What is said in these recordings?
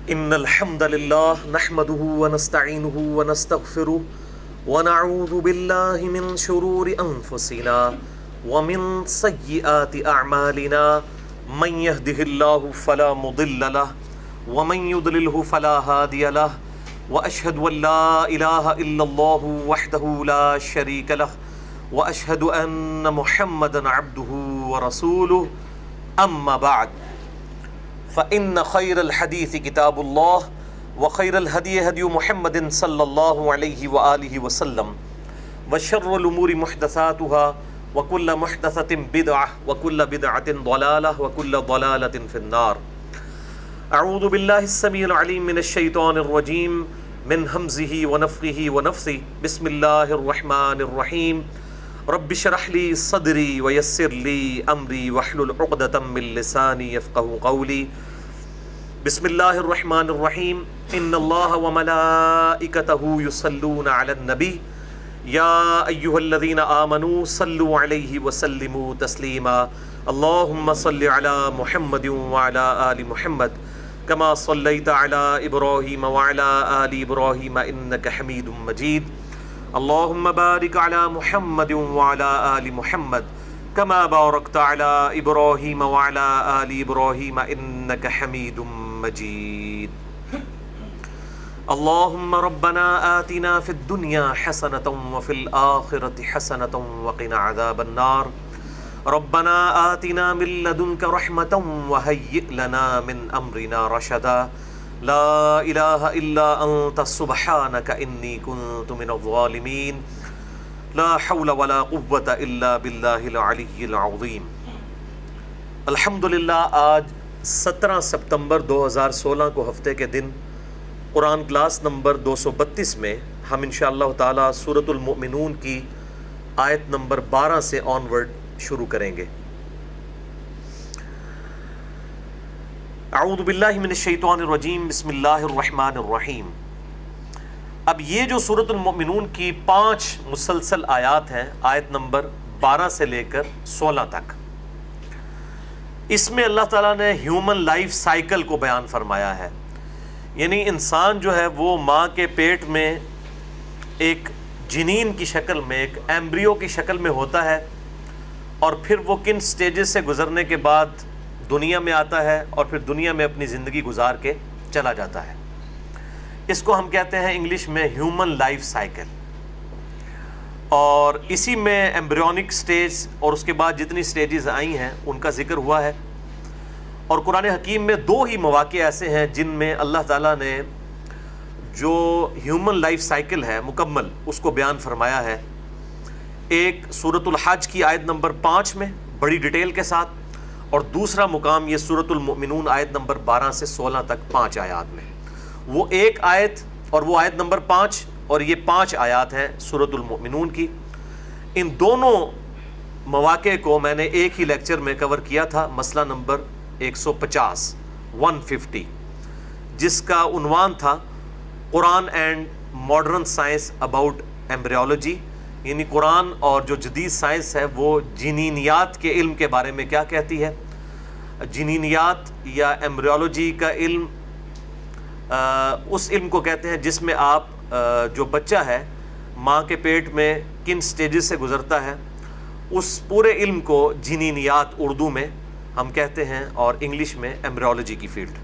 إن الحمد لله نحمده ونستعينه ونستغفره ونعوذ بالله من شرور أنفسنا ومن سيئات أعمالنا من يهده الله فلا مضل له ومن يضلله فلا هادي له وأشهد أن لا إله إلا الله وحده لا شريك له وأشهد أن محمدا عبده ورسوله أما بعد فإن خير الحديث كتاب الله وخير الهدي هدي محمد صلى الله عليه وآله وسلم وشر الأمور محدثاتها وكل محدثة بدعة وكل بدعة ضلالة وكل ضلالة في النار. أعوذ بالله السميع العليم من الشيطان الرجيم من همزه ونفخه ونفثه. بسم الله الرحمن الرحيم. رب اشرح لي صدري ويسر لي امري واحلل عقدة من لساني يفقهوا قولي. بسم الله الرحمن الرحيم. ان الله وملائكته يصلون على النبي يا ايها الذين آمنوا صلوا عليه وسلموا تسليما. اللهم صل على محمد وعلى آل محمد كما صليت على إبراهيم وعلى آل إبراهيم إنك حميد مجيد. اللهم بارك على محمد وعلى آل محمد كما باركت على إبراهيم وعلى آل إبراهيم إنك حميد مجيد. اللهم ربنا آتنا في الدنيا حسنة وفي الآخرة حسنة وقنا عذاب النار. ربنا آتنا من لدنك رحمة وهيئ لنا من أمرنا رشدا. لا الہ الا انت سبحانک انی کنت من الظالمین. لا حول ولا قوة الا باللہ العلی العظیم. الحمدللہ آج 17 ستمبر 2016 کو ہفتے کے دن قرآن کلاس نمبر 232 میں ہم انشاءاللہ تعالی سورۃ المؤمنون کی آیت نمبر 12 سے آنورڈ شروع کریں گے. اعوذ باللہ من الشیطان الرجیم. بسم اللہ الرحمن الرحیم. اب یہ جو سورۃ المؤمنون کی 5 مسلسل آیات ہیں، آیت نمبر 12 سے لے کر 16 تک، اس میں اللہ تعالیٰ نے ہیومن لائف سائیکل کو بیان فرمایا ہے. یعنی انسان جو ہے وہ ماں کے پیٹ میں ایک جنین کی شکل میں، ایک ایمبریو کی شکل میں ہوتا ہے، اور پھر وہ کن سٹیجز سے گزرنے کے بعد دنیا میں آتا ہے اور پھر دنیا میں اپنی زندگی گزار کے چلا جاتا ہے. اس کو ہم کہتے ہیں انگلش میں ہیومن لائف سائیکل. اور اسی میں ایمبریونک سٹیج اور اس کے بعد جتنی سٹیجز آئی ہیں ان کا ذکر ہوا ہے. اور قرآن حکیم میں 2 ہی مواقع ایسے ہیں جن میں اللہ تعالیٰ نے جو ہیومن لائف سائیکل ہے مکمل اس کو بیان فرمایا ہے. ایک سورۃ الحج کی آیت نمبر 5 میں بڑی ڈیٹیل کے ساتھ، اور دوسرا مقام یہ سورۃ المؤمنون آیت نمبر 12 سے 16 تک 5 آیات میں. وہ ایک آیت اور وہ آیت نمبر 5 اور یہ 5 آیات ہیں سورۃ المؤمنون کی. ان دونوں مواقع کو میں نے ایک ہی لیکچر میں کور کیا تھا، مسئلہ نمبر 150 جس کا عنوان تھا قرآن and modern science about embryology. یعنی قرآن اور جو جدید سائنس ہے وہ جنینیات کے علم کے بارے میں کیا کہتی ہے. جنینیات یا ایمبریولوجی کا علم اس علم کو کہتے ہیں جس میں آپ جو بچہ ہے ماں کے پیٹ میں کن سٹیجز سے گزرتا ہے، اس پورے علم کو جنینیات اردو میں ہم کہتے ہیں اور انگلش میں ایمبریولوجی کی فیلڈ.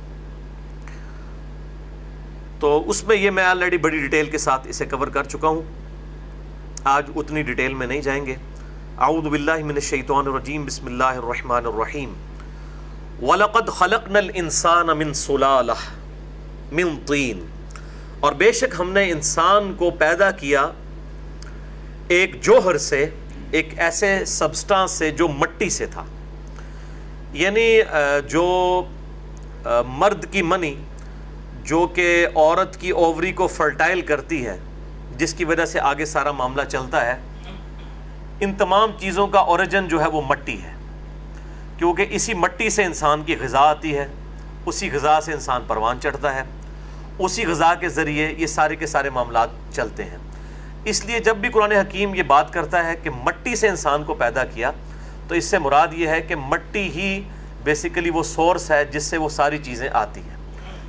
تو اس میں یہ میں آلریڈی بڑی ڈیٹیل کے ساتھ اسے کور کر چکا ہوں، آج اتنی ڈیٹیل میں نہیں جائیں گے. اعوذ باللہ من الشیطان الرجیم. بسم اللہ الرحمن الرحیم. وَلَقَدْ خَلَقْنَا الْإِنسَانَ مِنْ صُلَالَةٍ مِنْ طِينٍ. اور بے شک ہم نے انسان کو پیدا کیا ایک جوہر سے، ایک ایسے سبسٹانس سے جو مٹی سے تھا. یعنی جو مرد کی منی جو کہ عورت کی اووری کو فرٹائل کرتی ہے، جس کی وجہ سے آگے سارا معاملہ چلتا ہے، ان تمام چیزوں کا اوریجن جو ہے وہ مٹی ہے. کیونکہ اسی مٹی سے انسان کی غذا آتی ہے، اسی غذا سے انسان پروان چڑھتا ہے، اسی غذا کے ذریعے یہ سارے کے سارے معاملات چلتے ہیں. اس لیے جب بھی قرآن حکیم یہ بات کرتا ہے کہ مٹی سے انسان کو پیدا کیا، تو اس سے مراد یہ ہے کہ مٹی ہی بیسیکلی وہ سورس ہے جس سے وہ ساری چیزیں آتی ہیں.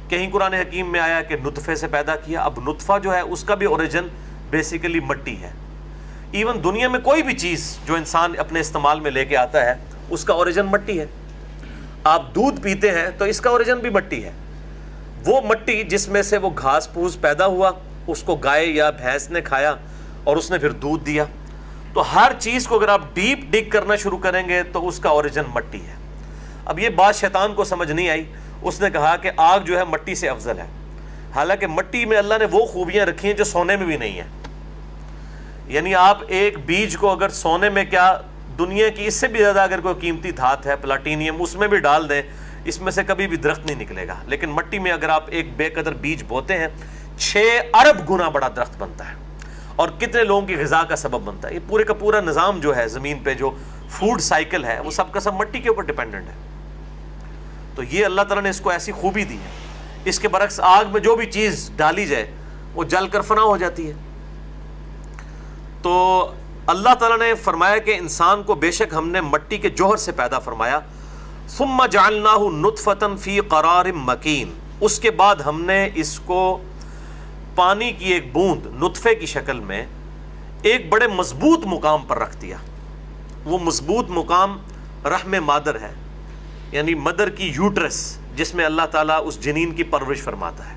کہیں قرآن حکیم میں آیا کہ نطفے سے پیدا کیا. اب نطفہ جو ہے اس کا بھی اوریجن بیسیکلی مٹی ہے. ایون دنیا میں کوئی بھی چیز جو انسان اپنے استعمال میں لے کے آتا ہے اس کا اوریجن مٹی ہے. آپ دودھ پیتے ہیں تو اس کا اوریجن بھی مٹی ہے. وہ مٹی جس میں سے وہ گھاس پھوس پیدا ہوا, اس کو گائے یا بھینس نے کھایا اور اس نے پھر دودھ دیا. تو ہر چیز کو اگر آپ ڈیپ ڈگ کرنا شروع کریں گے تو اس کا اوریجن مٹی ہے. اب یہ بات شیطان کو سمجھ نہیں آئی. اس نے کہا کہ آگ جو ہے مٹی سے افضل ہے, حالانکہ مٹی میں اللہ نے وہ خوبیاں رکھی ہیں جو سونے میں بھی نہیں ہیں. یعنی آپ ایک بیج کو اگر سونے میں کیا, دنیا کی اس سے بھی زیادہ اگر کوئی قیمتی دھات ہے پلاٹینیم, اس میں بھی ڈال دیں, اس میں سے کبھی بھی درخت نہیں نکلے گا. لیکن مٹی میں اگر آپ ایک بے قدر بیج بوتے ہیں 6 ارب گنا بڑا درخت بنتا ہے, اور کتنے لوگوں کی غذا کا سبب بنتا ہے. یہ پورے کا پورا نظام جو ہے زمین پہ, جو فوڈ سائیکل ہے, وہ سب کا سب مٹی کے اوپر ڈیپینڈنٹ ہے. تو یہ اللہ تعالیٰ نے اس کو ایسی خوبی دی ہے. اس کے برعکس آگ میں جو بھی چیز ڈالی جائے وہ جل کر فنا ہو جاتی ہے. تو اللہ تعالیٰ نے فرمایا کہ انسان کو بے شک ہم نے مٹی کے جوہر سے پیدا فرمایا. ثم جعلناہ نطفۃ فی قرار مکین, اس کے بعد ہم نے اس کو پانی کی ایک بوند نطفے کی شکل میں ایک بڑے مضبوط مقام پر رکھ دیا. وہ مضبوط مقام رحم مادر ہے, یعنی مدر کی یوٹرس, جس میں اللہ تعالیٰ اس جنین کی پرورش فرماتا ہے.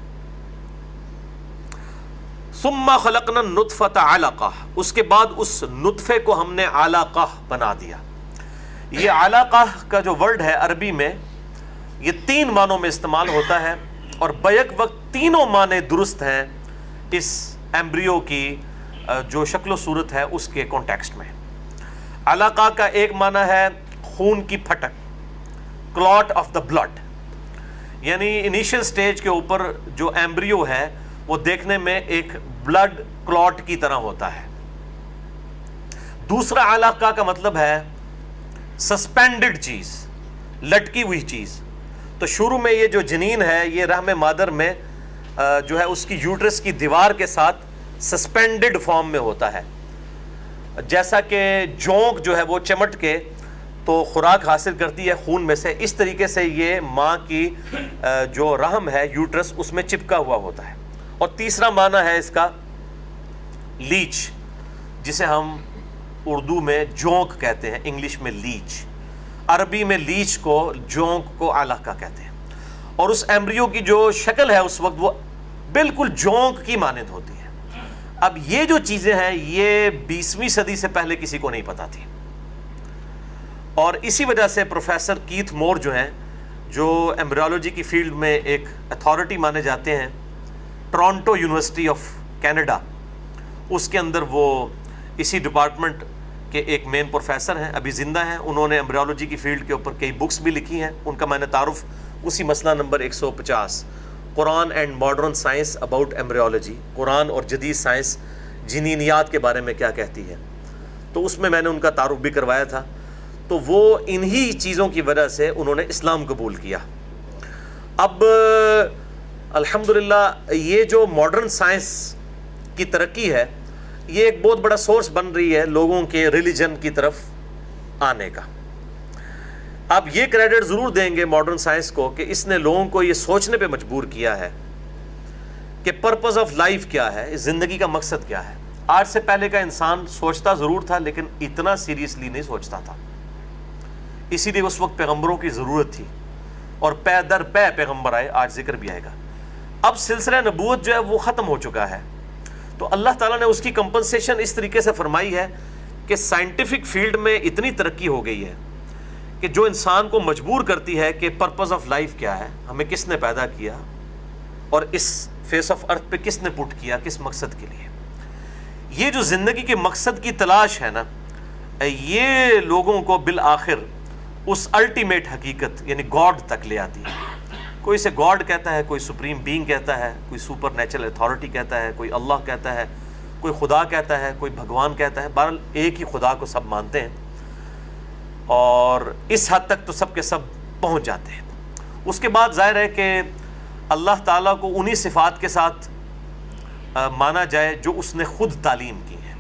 ثم خلقنا النطفۃ علقہ, اس کے بعد اس نطفے کو ہم نے علقہ بنا دیا. یہ علقہ کا جو ورڈ ہے عربی میں, یہ 3 معنوں میں استعمال ہوتا ہے, اور بیک وقت تینوں معنی درست ہیں اس ایمبریو کی جو شکل و صورت ہے اس کے کانٹیکسٹ میں. علقہ کا ایک معنی ہے خون کی پھٹک, کلاٹ آف دا بلڈ, یعنی انیشل سٹیج کے اوپر جو ایمبریو ہے وہ دیکھنے میں ایک بلڈ کلاٹ کی طرح ہوتا ہے. دوسرا علقہ کا مطلب ہے سسپینڈڈ چیز, لٹکی ہوئی چیز. تو شروع میں یہ جو جنین ہے یہ رحم مادر میں جو ہے اس کی یوٹرس کی دیوار کے ساتھ سسپینڈڈ فارم میں ہوتا ہے, جیسا کہ جونک جو ہے وہ چمٹ کے تو خوراک حاصل کرتی ہے خون میں سے, اس طریقے سے یہ ماں کی جو رحم ہے یوٹرس اس میں چپکا ہوا ہوتا ہے. اور تیسرا معنی ہے اس کا لیچ, جسے ہم اردو میں جونک کہتے ہیں, انگلش میں لیچ, عربی میں لیچ کو جونک کو علقہ کہتے ہیں. اور اس ایمبریو کی جو شکل ہے اس وقت وہ بالکل جونک کی مانند ہوتی ہے. اب یہ جو چیزیں ہیں یہ 20ویں صدی سے پہلے کسی کو نہیں پتا تھی, اور اسی وجہ سے پروفیسر کیتھ مور جو ہیں, جو ایمبریولوجی کی فیلڈ میں ایک اتھارٹی مانے جاتے ہیں, ٹورانٹو یونیورسٹی آف کینیڈا, اس کے اندر وہ اسی ڈپارٹمنٹ کے ایک مین پروفیسر ہیں, ابھی زندہ ہیں. انہوں نے ایمبریولوجی کی فیلڈ کے اوپر کئی بکس بھی لکھی ہیں. ان کا میں نے تعارف اسی مسئلہ نمبر 150 قرآن and modern science about embryology, قرآن اور جدید سائنس جنینیات کے بارے میں کیا کہتی ہے, تو اس میں نے ان کا تعارف بھی کروایا تھا. تو وہ انہی چیزوں کی وجہ سے انہوں نے اسلام قبول کیا. اب الحمدللہ یہ جو ماڈرن سائنس کی ترقی ہے یہ ایک بہت بڑا سورس بن رہی ہے لوگوں کے ریلیجن کی طرف آنے کا. آپ یہ کریڈٹ ضرور دیں گے ماڈرن سائنس کو کہ اس نے لوگوں کو یہ سوچنے پہ مجبور کیا ہے کہ پرپز آف لائف کیا ہے, اس زندگی کا مقصد کیا ہے. آج سے پہلے کا انسان سوچتا ضرور تھا لیکن اتنا سیریسلی نہیں سوچتا تھا, اسی لیے اس وقت پیغمبروں کی ضرورت تھی, اور پے در پے پیغمبر آئے, آج ذکر بھی آئے گا. اب سلسلہ نبوت جو ہے وہ ختم ہو چکا ہے, تو اللہ تعالیٰ نے اس کی کمپنسیشن اس طریقے سے فرمائی ہے کہ سائنٹیفک فیلڈ میں اتنی ترقی ہو گئی ہے کہ جو انسان کو مجبور کرتی ہے کہ پرپز آف لائف کیا ہے, ہمیں کس نے پیدا کیا اور اس فیس آف ارتھ پہ کس نے پٹ کیا, کس مقصد کے لیے. یہ جو زندگی کے مقصد کی تلاش ہے نا, یہ لوگوں کو بالآخر اس الٹیمیٹ حقیقت یعنی گاڈ تک لے آتی ہے. کوئی اسے گاڈ کہتا ہے, کوئی سپریم بینگ کہتا ہے, کوئی سپر نیچرل اتھارٹی کہتا ہے, کوئی اللہ کہتا ہے, کوئی خدا کہتا ہے, کوئی بھگوان کہتا ہے. بہرحال ایک ہی خدا کو سب مانتے ہیں, اور اس حد تک تو سب کے سب پہنچ جاتے ہیں. اس کے بعد ظاہر ہے کہ اللہ تعالیٰ کو انہی صفات کے ساتھ مانا جائے جو اس نے خود تعلیم کی ہے.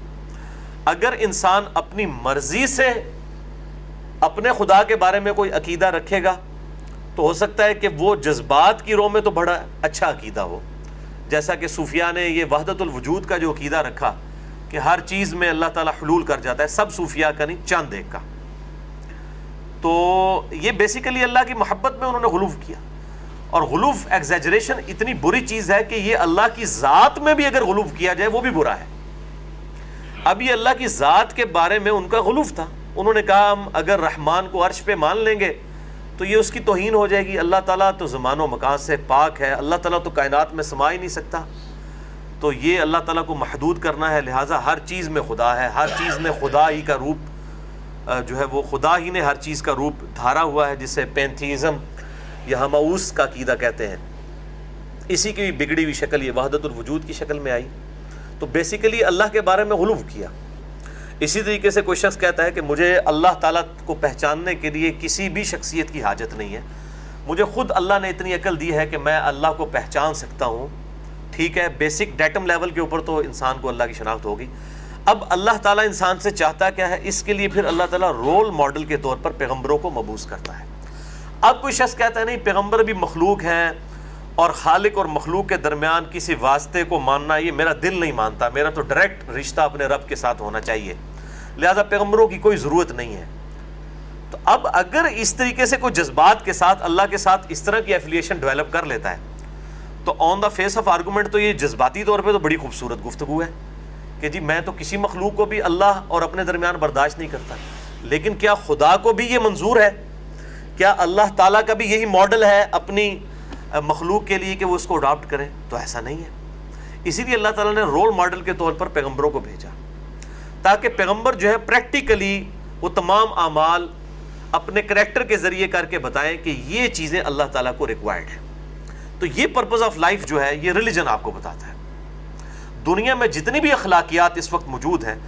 اگر انسان اپنی مرضی سے اپنے خدا کے بارے میں کوئی عقیدہ رکھے گا تو ہو سکتا ہے کہ وہ جذبات کی رو میں تو بڑا اچھا عقیدہ ہو، جیسا کہ صوفیاء نے یہ وحدت الوجود کا جو عقیدہ رکھا کہ ہر چیز میں اللہ تعالیٰ حلول کر جاتا ہے، سب صوفیاء کا نہیں، چند ایک کا. تو یہ بیسیکلی اللہ کی محبت میں انہوں نے غلو کیا، اور غلو ایگزیجریشن اتنی بری چیز ہے کہ یہ اللہ کی ذات میں بھی اگر غلو کیا جائے وہ بھی برا ہے. اب یہ اللہ کی ذات کے بارے میں ان کا غلو تھا، انہوں نے کہا ہم اگر رحمان کو عرش پہ مان لیں گے تو یہ اس کی توہین ہو جائے گی، اللہ تعالیٰ تو زمان و مکان سے پاک ہے، اللہ تعالیٰ تو کائنات میں سما ہی نہیں سکتا، تو یہ اللہ تعالیٰ کو محدود کرنا ہے، لہٰذا ہر چیز میں خدا ہے، ہر چیز میں خدا ہی کا روپ جو ہے وہ خدا ہی نے ہر چیز کا روپ دھارا ہوا ہے، جسے پینتھیزم یا ہماؤس کا عقیدہ کہتے ہیں. اسی کی بگڑی ہوئی شکل یہ وحدت الوجود کی شکل میں آئی. تو بیسیکلی اللہ کے بارے میں غلو کیا. اسی طریقے سے کوئی شخص کہتا ہے کہ مجھے اللہ تعالیٰ کو پہچاننے کے لیے کسی بھی شخصیت کی حاجت نہیں ہے، مجھے خود اللہ نے اتنی عقل دی ہے کہ میں اللہ کو پہچان سکتا ہوں. ٹھیک ہے، بیسک ڈیٹم لیول کے اوپر تو انسان کو اللہ کی شناخت ہوگی. اب اللہ تعالیٰ انسان سے چاہتا کیا ہے، اس کے لیے پھر اللہ تعالیٰ رول ماڈل کے طور پر پیغمبروں کو مبعوث کرتا ہے. اب کوئی شخص کہتا ہے نہیں، پیغمبر بھی مخلوق ہیں اور خالق اور مخلوق کے درمیان کسی واسطے کو ماننا یہ میرا دل نہیں مانتا، میرا تو ڈائریکٹ رشتہ اپنے رب کے ساتھ ہونا چاہیے، لہذا پیغمبروں کی کوئی ضرورت نہیں ہے. تو اب اگر اس طریقے سے کوئی جذبات کے ساتھ اللہ کے ساتھ اس طرح کی ایفیلیشن ڈیولپ کر لیتا ہے تو on the face of argument تو یہ جذباتی طور پہ تو بڑی خوبصورت گفتگو ہے کہ جی میں تو کسی مخلوق کو بھی اللہ اور اپنے درمیان برداشت نہیں کرتا. لیکن کیا خدا کو بھی یہ منظور ہے؟ کیا اللہ تعالیٰ کا بھی یہی ماڈل ہے اپنی مخلوق کے لیے کہ وہ اس کو اڈاپٹ کریں؟ تو ایسا نہیں ہے. اسی لیے اللہ تعالیٰ نے رول ماڈل کے طور پر پیغمبروں کو بھیجا تاکہ پیغمبر جو ہے پریکٹیکلی وہ تمام اعمال اپنے کریکٹر کے ذریعے کر کے بتائیں کہ یہ چیزیں اللہ تعالیٰ کو ریکوائرڈ ہیں. تو یہ پرپز آف لائف جو ہے یہ ریلیجن آپ کو بتاتا ہے. دنیا میں جتنی بھی اخلاقیات اس وقت موجود ہیں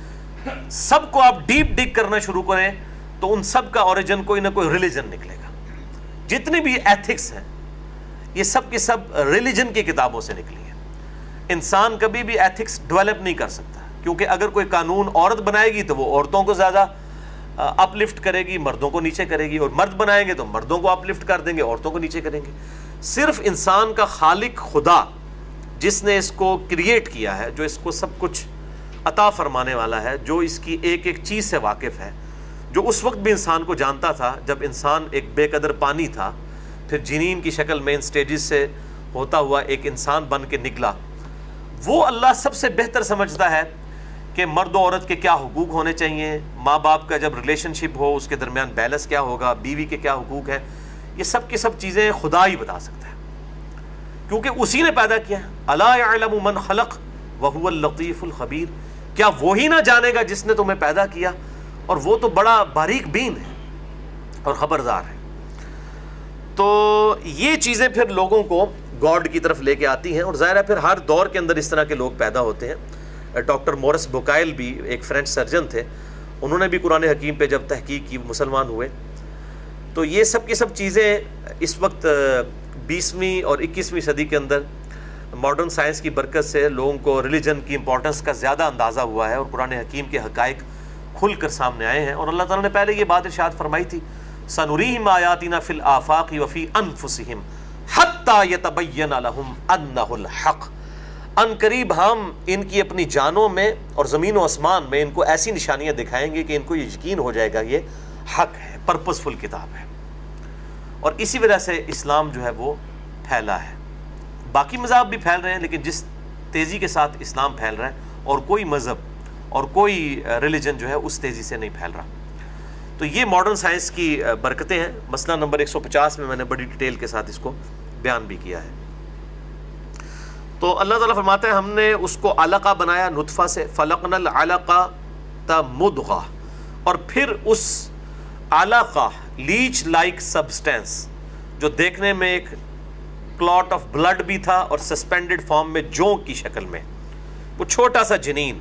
سب کو آپ ڈیپ ڈگ کرنا شروع کریں تو ان سب کا اوریجن کوئی نہ کوئی ریلیجن نکلے گا. جتنے بھی ایتھکس ہیں یہ سب کی سب ریلیجن کی کتابوں سے نکلی ہیں. انسان کبھی بھی ایتھکس ڈیولپ نہیں کر سکتا کیونکہ اگر کوئی قانون عورت بنائے گی تو وہ عورتوں کو زیادہ اپ لفٹ کرے گی، مردوں کو نیچے کرے گی، اور مرد بنائیں گے تو مردوں کو اپ لفٹ کر دیں گے، عورتوں کو نیچے کریں گے. صرف انسان کا خالق خدا جس نے اس کو کریٹ کیا ہے، جو اس کو سب کچھ عطا فرمانے والا ہے، جو اس کی ایک ایک چیز سے واقف ہے، جو اس وقت بھی انسان کو جانتا تھا جب انسان ایک بے قدر پانی تھا، پھر جنین کی شکل میں ان سٹیجز سے ہوتا ہوا ایک انسان بن کے نکلا. وہ اللہ سب سے بہتر سمجھتا ہے کہ مرد و عورت کے کیا حقوق ہونے چاہیے، ماں باپ کا جب ریلیشن شپ ہو اس کے درمیان بیلنس کیا ہوگا، بیوی کے کیا حقوق ہیں، یہ سب کی سب چیزیں خدا ہی بتا سکتا ہے کیونکہ اسی نے پیدا کیا ہے. الا یعلم من خلق وهو اللطیف الخبیر، کیا وہی نہ جانے گا جس نے تمہیں پیدا کیا اور وہ تو بڑا باریک بین ہے اور خبردار ہے. تو یہ چیزیں پھر لوگوں کو گاڈ کی طرف لے کے آتی ہیں، اور ظاہر ہے پھر ہر دور کے اندر اس طرح کے لوگ پیدا ہوتے ہیں. ڈاکٹر مورس بوکائل بھی ایک فرینچ سرجن تھے، انہوں نے بھی قرآن حکیم پہ جب تحقیق کی مسلمان ہوئے. تو یہ سب کی سب چیزیں اس وقت 20ویں اور 21ویں صدی کے اندر ماڈرن سائنس کی برکت سے لوگوں کو ریلیجن کی امپورٹنس کا زیادہ اندازہ ہوا ہے اور قرآن حکیم کے حقائق کھل کر سامنے آئے ہیں. اور اللہ تعالیٰ نے پہلے یہ بات ارشاد فرمائی تھی، سنریہم آیاتنا فی الآفاق وفی انفسہم حتی یتبین لہم انہ الحق. ان قریب ہم ان کی اپنی جانوں میں اور زمین و آسمان میں ان کو ایسی نشانیاں دکھائیں گے کہ ان کو یہ یقین ہو جائے گا یہ حق ہے، پرپسفل کتاب ہے. اور اسی وجہ سے اسلام جو ہے وہ پھیلا ہے. باقی مذاہب بھی پھیل رہے ہیں لیکن جس تیزی کے ساتھ اسلام پھیل رہا ہے اور کوئی مذہب اور کوئی ریلیجن جو ہے اس تیزی سے نہیں پھیل رہا. تو یہ ماڈرن سائنس کی برکتیں ہیں. مسئلہ نمبر 150 میں نے بڑی ڈیٹیل کے ساتھ اس کو بیان بھی کیا ہے. تو اللہ تعالیٰ فرماتے ہیں ہم نے اس کو علقہ بنایا نطفہ سے، فلقنا العلقہ مضغہ، اور پھر اس علقہ لیچ لائک سبسٹینس جو دیکھنے میں ایک کلاٹ آف بلڈ بھی تھا اور سسپینڈڈ فارم میں جونک کی شکل میں، وہ چھوٹا سا جنین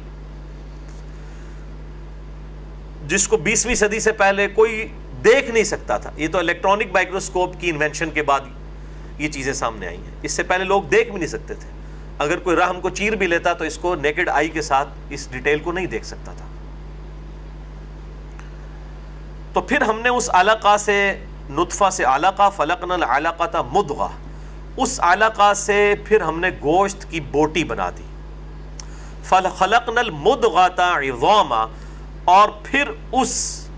جس کو 20ویں صدی سے پہلے کوئی دیکھ نہیں سکتا تھا. یہ تو الیکٹرانک مائکروسکوپ کی انوینشن کے بعد یہ چیزیں سامنے آئی ہیں. اس سے پہلے لوگ دیکھ بھی نہیں سکتے تھے. اگر کوئی رحم کو چیر بھی لیتا تو اس کو نیکڈ آئی کے ساتھ اس ڈیٹیل کو نہیں دیکھ سکتا تھا. تو پھر ہم نے اس علقہ سے نطفہ سے علقہ، فلقنا العلقۃ مضغہ، اس علقہ سے پھر ہم نے گوشت کی بوٹی بنا دی، فخلقنا المضغۃ عظاما، اور پھر اس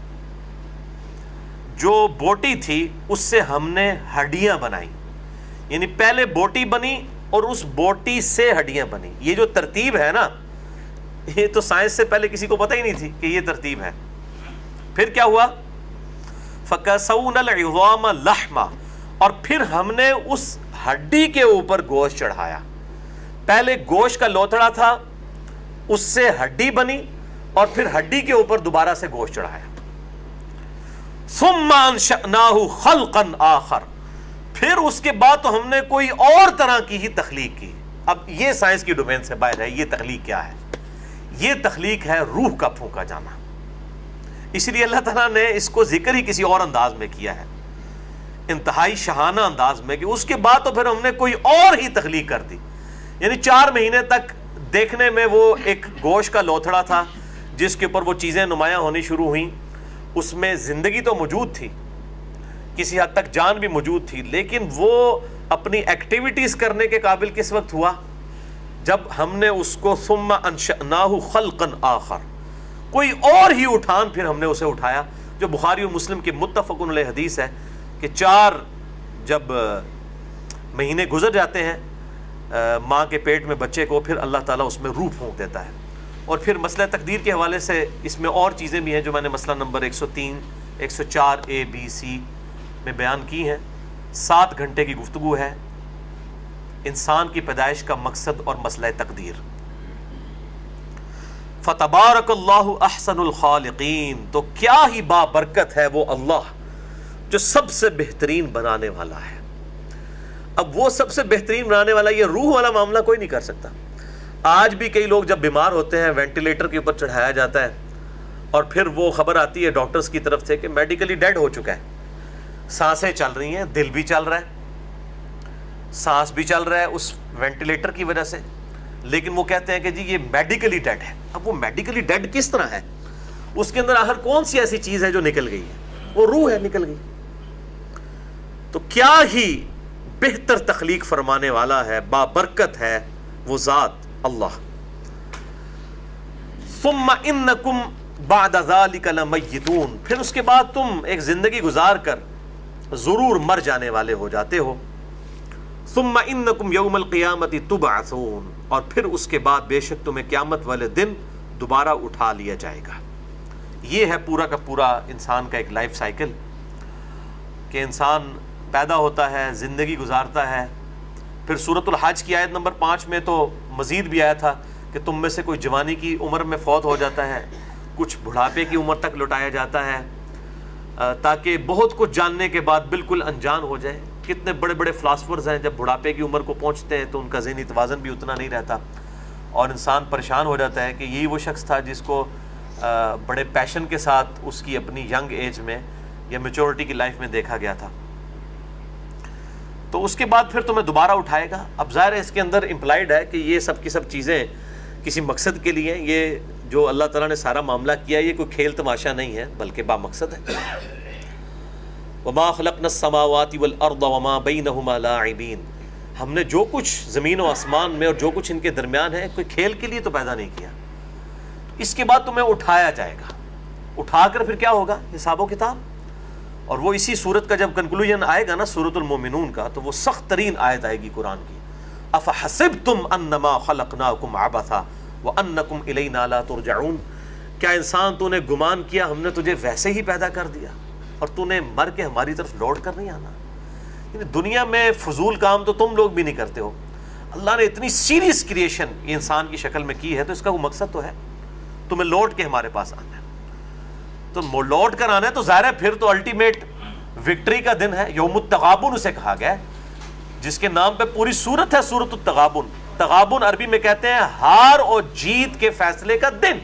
جو بوٹی تھی اس سے ہم نے ہڈیاں بنائی، یعنی پہلے بوٹی بنی اور اس بوٹی سے ہڈیاں بنی. یہ جو ترتیب ہے نا، یہ تو سائنس سے پہلے کسی کو پتہ ہی نہیں تھی کہ یہ ترتیب ہے. پھر کیا ہوا؟ فَكَسَوْنَا الْعِظَامَ لَحْمًا، اور پھر ہم نے اس ہڈی کے اوپر گوشت چڑھایا. پہلے گوشت کا لوتھڑا تھا، اس سے ہڈی بنی، اور پھر ہڈی کے اوپر دوبارہ سے گوشت چڑھایا. ثُمَّ أَنشَأْنَاهُ خَلْقًا آخر، پھر اس کے بعد تو ہم نے کوئی اور طرح کی ہی تخلیق کی. اب یہ سائنس کی ڈومین سے باہر ہے. یہ تخلیق کیا ہے؟ یہ تخلیق ہے روح کا پھونکا جانا. اس لیے اللہ تعالیٰ نے اس کو ذکر ہی کسی اور انداز میں کیا ہے، انتہائی شہانہ انداز میں، کہ اس کے بعد تو پھر ہم نے کوئی اور ہی تخلیق کر دی. یعنی 4 مہینے تک دیکھنے میں وہ ایک گوشت کا لوتھڑا تھا جس کے اوپر وہ چیزیں نمایاں ہونی شروع ہوئیں. اس میں زندگی تو موجود تھی، کسی حد تک جان بھی موجود تھی، لیکن وہ اپنی ایکٹیویٹیز کرنے کے قابل کس وقت ہوا؟ جب ہم نے اس کو ثم انشأناہ خلقا آخر، کوئی اور ہی اٹھان پھر ہم نے اسے اٹھایا، جو بخاری و مسلم کی متفق علیہ حدیث ہے کہ 4 جب مہینے گزر جاتے ہیں ماں کے پیٹ میں بچے کو، پھر اللہ تعالیٰ اس میں روح پھونک دیتا ہے. اور پھر مسئلہ تقدیر کے حوالے سے اس میں اور چیزیں بھی ہیں جو میں نے مسئلہ نمبر 103 104 A B C میں بیان کی ہیں. 7 گھنٹے کی گفتگو ہے انسان کی پیدائش کا مقصد اور مسئلہ تقدیر. فتبارک اللہ احسن الخالقین، تو کیا ہی بابرکت ہے وہ اللہ جو سب سے بہترین بنانے والا ہے. اب وہ سب سے بہترین بنانے والا، یہ روح والا معاملہ کوئی نہیں کر سکتا. آج بھی کئی لوگ جب بیمار ہوتے ہیں وینٹیلیٹر کے اوپر چڑھایا جاتا ہے، اور پھر وہ خبر آتی ہے ڈاکٹرز کی طرف سے کہ میڈیکلی ڈیڈ ہو چکا ہے. سانسیں چل رہی ہیں، دل بھی چل رہا ہے، سانس بھی چل رہا ہے اس وینٹیلیٹر کی وجہ سے، لیکن وہ کہتے ہیں کہ جی یہ میڈیکلی ڈیڈ ہے. اب وہ میڈیکلی ڈیڈ کس طرح ہے؟ اس کے اندر آخر کون سی ایسی چیز ہے جو نکل گئی ہے؟ وہ روح ہے، نکل گئی. تو کیا ہی بہتر تخلیق فرمانے والا ہے، بابرکت ہے وہ ذات اللہ. ثم انکم بعد ذلک لمیتون، پھر اس کے بعد تم ایک زندگی گزار کر ضرور مر جانے والے ہو جاتے ہو. ثم انکم یوم القیامت تبعثون، اور پھر اس کے بعد بے شک تمہیں قیامت والے دن دوبارہ اٹھا لیا جائے گا. یہ ہے پورا کا پورا انسان کا ایک لائف سائیکل، کہ انسان پیدا ہوتا ہے، زندگی گزارتا ہے. پھر سورۃ الحج کی آیت نمبر 5 میں تو مزید بھی آیا تھا کہ تم میں سے کوئی جوانی کی عمر میں فوت ہو جاتا ہے، کچھ بڑھاپے کی عمر تک لوٹایا جاتا ہے، تاکہ بہت کچھ جاننے کے بعد بالکل انجان ہو جائے. کتنے بڑے بڑے فلاسفرز ہیں جب بڑھاپے کی عمر کو پہنچتے ہیں تو ان کا ذہنی توازن بھی اتنا نہیں رہتا، اور انسان پریشان ہو جاتا ہے کہ یہی وہ شخص تھا جس کو بڑے پیشن کے ساتھ اس کی اپنی ینگ ایج میں یا میچورٹی کی لائف میں دیکھا گیا تھا. تو اس کے بعد پھر تمہیں دوبارہ اٹھائے گا. اب ظاہر ہے اس کے اندر امپلائڈ ہے کہ یہ سب کی سب چیزیں کسی مقصد کے لیے، یہ جو اللہ تعالیٰ نے سارا معاملہ کیا یہ کوئی کھیل تماشا نہیں ہے بلکہ با مقصد ہے. وما خلقنا السماوات والارض وما بینہما لاعبین، ہم نے جو کچھ زمین و آسمان میں اور جو کچھ ان کے درمیان ہے کوئی کھیل کے لیے تو پیدا نہیں کیا. اس کے بعد تمہیں اٹھایا جائے گا. اٹھا کر پھر کیا ہوگا؟ حساب و کتاب. اور وہ اسی صورت کا جب کنکلوژن آئے گا نا سورۃ المومنون کا، تو وہ سخت ترین آیت آئے گی قرآن کی. افحسبتم انما خلقناکم عبثا وانکم الینا لا ترجعون، کیا انسان تو نے گمان کیا ہم نے تجھے ویسے ہی پیدا کر دیا اور تو نے مر کے ہماری طرف لوٹ کر نہیں آنا؟ یعنی دنیا میں فضول کام تو تم لوگ بھی نہیں کرتے ہو. اللہ نے اتنی سیریس کریشن انسان کی شکل میں کی ہے، تو اس کا وہ مقصد تو ہے تمہیں لوٹ کے ہمارے پاس آنا ہے. تو لوٹ کر آنا ہے تو ظاہر ہے پھر تو الٹیمیٹ وکٹری کا دن ہے. یوم التغابن اسے کہا گیا ہے، جس کے نام پہ پوری سورت ہے، سورۃ التغابن. تغابن عربی میں کہتے ہیں ہار اور جیت کے فیصلے کا دن.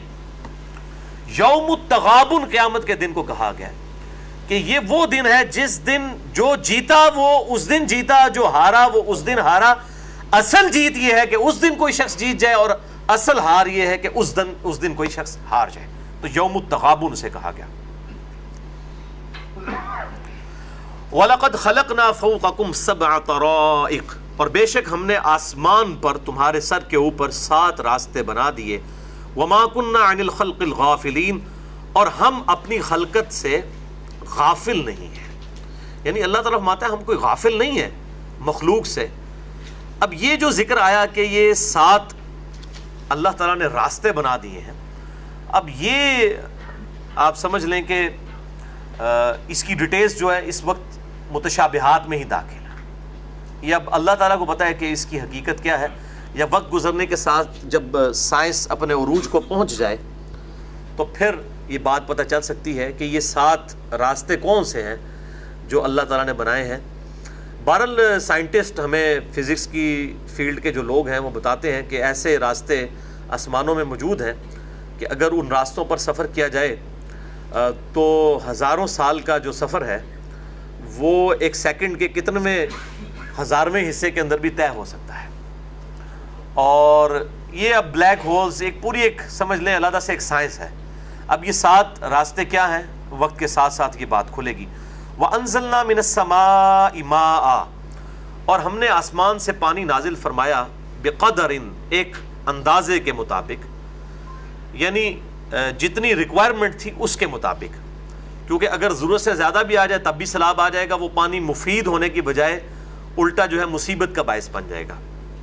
یوم التغابن قیامت کے دن کو کہا گیا ہے کہ یہ وہ دن ہے جس دن جو جیتا وہ اس دن جیتا، جو ہارا وہ اس دن ہارا. اصل جیت یہ ہے کہ اس دن کوئی شخص جیت جائے، اور اصل ہار یہ ہے کہ اس دن کوئی شخص ہار جائے. تو یوم التغابن سے کہا گیا. وَلَقَدْ خَلَقْنَا فَوْقَكُمْ سَبْعَ طَرَائِقَ، اور بے شک ہم نے آسمان پر تمہارے سر کے اوپر 7 راستے بنا دیے. وَمَا كُنَّا عَنِ الْخَلْقِ الْغَافِلِينَ، اور ہم اپنی خلقت سے غافل نہیں ہیں. یعنی اللہ تعالیٰ فرماتا ہے ہم کوئی غافل نہیں ہے مخلوق سے. اب یہ جو ذکر آیا کہ یہ 7 اللہ تعالیٰ نے راستے بنا دیے ہیں، اب یہ آپ سمجھ لیں کہ اس کی ڈیٹیلز جو ہے اس وقت متشابہات میں ہی داخل ہے. یہ اب اللہ تعالیٰ کو پتہ ہے کہ اس کی حقیقت کیا ہے، یا وقت گزرنے کے ساتھ جب سائنس اپنے عروج کو پہنچ جائے تو پھر یہ بات پتہ چل سکتی ہے کہ یہ 7 راستے کون سے ہیں جو اللہ تعالیٰ نے بنائے ہیں. بہرحال سائنٹسٹ ہمیں فزکس کی فیلڈ کے جو لوگ ہیں وہ بتاتے ہیں کہ ایسے راستے آسمانوں میں موجود ہیں کہ اگر ان راستوں پر سفر کیا جائے تو ہزاروں سال کا جو سفر ہے وہ ایک سیکنڈ کے کتنویں ہزارویں حصے کے اندر بھی طے ہو سکتا ہے. اور یہ اب بلیک ہولز ایک پوری ایک سمجھ لیں علیحدہ سے ایک سائنس ہے. اب یہ 7 راستے کیا ہیں، وقت کے ساتھ ساتھ یہ بات کھلے گی. وَأَنزَلْنَا مِنَ السَّمَاءِ مَاءً، اور ہم نے آسمان سے پانی نازل فرمایا بِقَدَرٍ، ایک اندازے کے مطابق، یعنی جتنی ریکوائرمنٹ تھی اس کے مطابق. کیونکہ اگر ضرورت سے زیادہ بھی آ جائے تب بھی سیلاب آ جائے گا، وہ پانی مفید ہونے کی بجائے الٹا جو ہے مصیبت کا باعث بن جائے گا.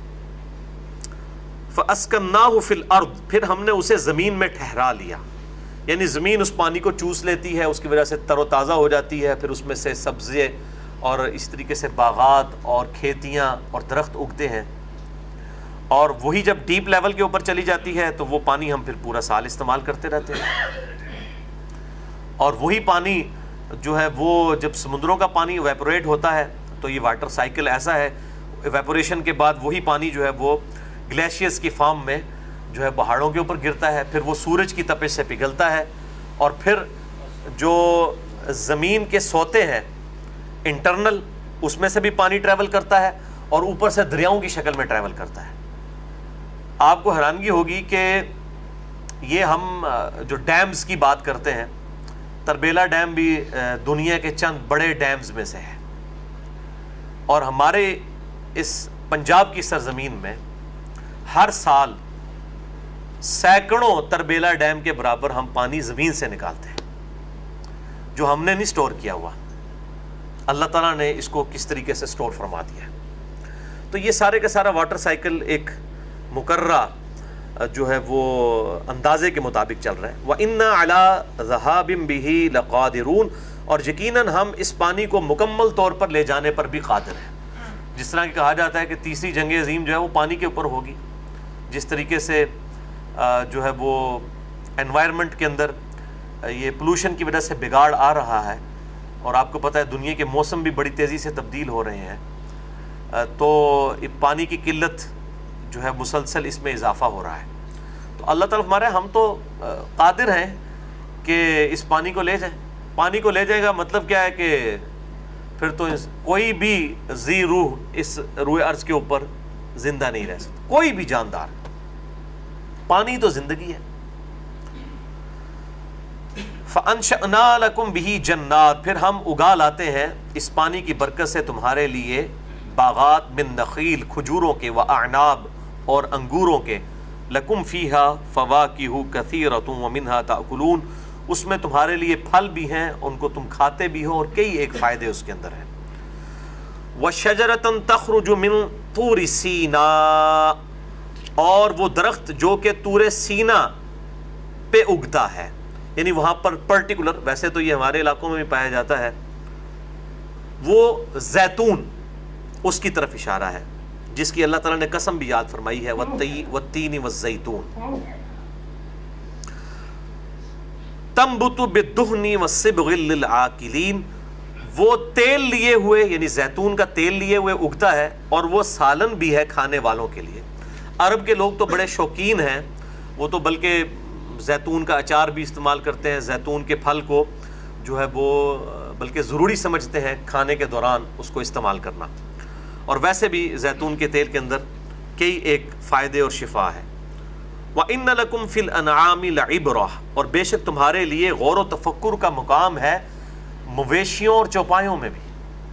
فَأَسْكَنَّاهُ فِي الْأَرْضِ، پھر ہم نے اسے زمین میں ٹھہرا لیا. یعنی زمین اس پانی کو چوس لیتی ہے، اس کی وجہ سے تر و تازہ ہو جاتی ہے، پھر اس میں سے سبزے اور اس طریقے سے باغات اور کھیتیاں اور درخت اگتے ہیں. اور وہی جب ڈیپ لیول کے اوپر چلی جاتی ہے تو وہ پانی ہم پھر پورا سال استعمال کرتے رہتے ہیں. اور وہی پانی جو ہے وہ جب سمندروں کا پانی ایویپوریٹ ہوتا ہے تو یہ واٹر سائیکل ایسا ہے، ایویپوریشن کے بعد وہی پانی جو ہے وہ گلیشیئرز کی فارم میں جو ہے پہاڑوں کے اوپر گرتا ہے، پھر وہ سورج کی تپش سے پگھلتا ہے، اور پھر جو زمین کے سوتے ہیں انٹرنل اس میں سے بھی پانی ٹریول کرتا ہے، اور اوپر سے دریاؤں کی شکل میں ٹریول کرتا ہے. آپ کو حیرانگی ہوگی کہ یہ ہم جو ڈیمز کی بات کرتے ہیں، تربیلا ڈیم بھی دنیا کے چند بڑے ڈیمز میں سے ہے، اور ہمارے اس پنجاب کی سرزمین میں ہر سال سینکڑوں تربیلا ڈیم کے برابر ہم پانی زمین سے نکالتے ہیں جو ہم نے نہیں سٹور کیا ہوا. اللہ تعالیٰ نے اس کو کس طریقے سے سٹور فرما دیا ہے. تو یہ سارے کا سارا واٹر سائیکل ایک مقررہ جو ہے وہ اندازے کے مطابق چل رہا ہے. وَإِنَّا عَلَىٰ ذَهَابٍ بِهِ لَقَادِرُونَ، اور یقیناً ہم اس پانی کو مکمل طور پر لے جانے پر بھی قادر ہیں. جس طرح کہ کہا جاتا ہے کہ تیسری جنگ عظیم جو ہے وہ پانی کے اوپر ہوگی. جس طریقے سے جو ہے وہ انوائرمنٹ کے اندر یہ پولوشن کی وجہ سے بگاڑ آ رہا ہے، اور آپ کو پتہ ہے دنیا کے موسم بھی بڑی تیزی سے تبدیل ہو رہے ہیں، تو پانی کی قلت جو ہے مسلسل اس میں اضافہ ہو رہا ہے. تو اللہ تعالیٰ ہمارے ہم تو قادر ہیں کہ اس پانی کو لے جائیں. پانی کو لے جائے گا مطلب کیا ہے کہ پھر تو کوئی بھی ذی روح اس روح ارض کے اوپر زندہ نہیں رہ سکتا، کوئی بھی جاندار. پانی تو زندگی ہے. فَأَنشَأْنَا لَكُمْ بِهِ جَنَّاتٍ، پھر ہم اگا لاتے ہیں اس پانی کی برکت سے تمہارے لیے باغات، من نخیل، کھجوروں کے، وَأَعْنَابٍ، اور انگوروں کے، لَكُمْ فِيهَا فَوَاكِهُ كَثِيرَةٌ وَمِنْهَا تَأْكُلُونَ، اس میں تمہارے لیے پھل بھی ہیں، ان کو تم کھاتے بھی ہو، اور کئی ایک فائدے اس کے اندر ہیں. وَشَجَرَةً تَخْرُجُ مِن طُورِ سِینَاءَ، اور وہ درخت جو کہ طور سینا پہ اگتا ہے، یعنی وہاں پر پرٹیکولر، ویسے تو یہ ہمارے علاقوں میں بھی پایا جاتا ہے، وہ زیتون اس کی طرف اشارہ ہے جس کی اللہ تعالیٰ نے قسم بھی یاد فرمائی ہے، وَالتِّینِ وَالزَّیتُونِ تَنبُتُ بِالدُّہْنِ وَالصِّبْغِ لِلْعَاقِلِینَ، وہ تیل لیے ہوئے، یعنی زیتون کا تیل لیے ہوئے اگتا ہے، اور وہ سالن بھی ہے کھانے والوں کے لیے. عرب کے لوگ تو بڑے شوقین ہیں، وہ تو بلکہ زیتون کا اچار بھی استعمال کرتے ہیں، زیتون کے پھل کو جو ہے وہ بلکہ ضروری سمجھتے ہیں کھانے کے دوران اس کو استعمال کرنا. اور ویسے بھی زیتون کے تیل کے اندر کئی ایک فائدے اور شفا ہے. وَإِنَّ لَكُمْ فِي الْأَنْعَامِ لَعِبْرَةً، اور بے شک تمہارے لیے غور و تفکر کا مقام ہے مویشیوں اور چوپایوں میں بھی.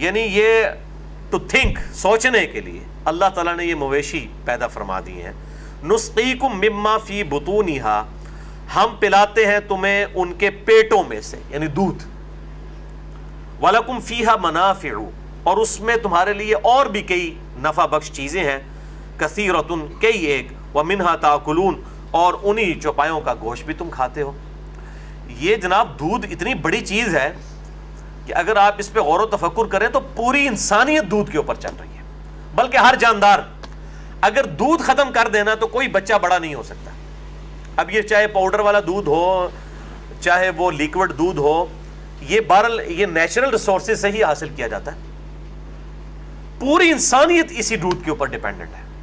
یعنی یہ ٹو تھنک، سوچنے کے لیے اللہ تعالیٰ نے یہ مویشی پیدا فرما دیے ہیں. نسقیکم مما فی بطونہا، ہم پلاتے ہیں تمہیں ان کے پیٹوں میں سے، یعنی دودھ. وَلَكُمْ فِيهَا مَنَافِعُ، اور اس میں تمہارے لیے اور بھی کئی نفع بخش چیزیں ہیں. کثیرۃ، کئی ایک. وَمِنْهَا تَأْكُلُونَ، اور انہی چوپایوں کا گوشت بھی تم کھاتے ہو. یہ جناب دودھ اتنی بڑی چیز ہے کہ اگر آپ اس پہ غور و تفکر کریں تو پوری انسانیت دودھ کے اوپر چل رہی ہے. بلکہ ہر جاندار اگر دودھ ختم کر دینا تو کوئی بچہ بڑا نہیں ہو سکتا. اب یہ چاہے پاؤڈر والا دودھ ہو، چاہے وہ لیکوڈ دودھ ہو، یہ بہرحال یہ نیچرل ریسورسز سے ہی حاصل کیا جاتا ہے. پوری انسانیت اسی دودھ کے اوپر ڈیپینڈنٹ ہے.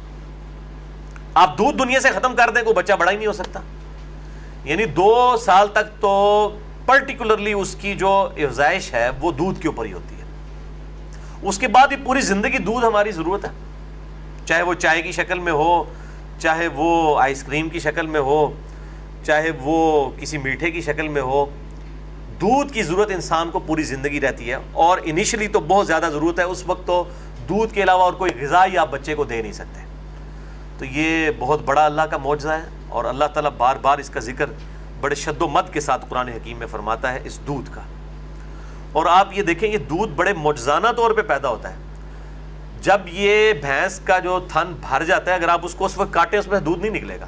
آپ دودھ دنیا سے ختم کر دیں کوئی بچہ بڑا ہی نہیں ہو سکتا. یعنی 2 سال تک تو پرٹیکولرلی اس کی جو افزائش ہے وہ دودھ کے اوپر ہی ہوتی ہے. اس کے بعد یہ پوری زندگی دودھ ہماری ضرورت ہے، چاہے وہ چائے کی شکل میں ہو، چاہے وہ آئس کریم کی شکل میں ہو، چاہے وہ کسی میٹھے کی شکل میں ہو. دودھ کی ضرورت انسان کو پوری زندگی رہتی ہے، اور انیشلی تو بہت زیادہ ضرورت ہے. اس وقت تو دودھ کے علاوہ اور کوئی غذا ہی آپ بچے کو دے نہیں سکتے. تو یہ بہت بڑا اللہ کا معجزہ ہے، اور اللہ تعالیٰ بار بار اس کا ذکر بڑے شد و مد کے ساتھ قرآن حکیم میں فرماتا ہے اس دودھ کا. اور آپ یہ دیکھیں یہ دودھ بڑے معجزانہ طور پہ پیدا ہوتا ہے. جب یہ بھینس کا جو تھن بھر جاتا ہے، اگر آپ اس کو اس وقت کاٹیں اس میں دودھ نہیں نکلے گا،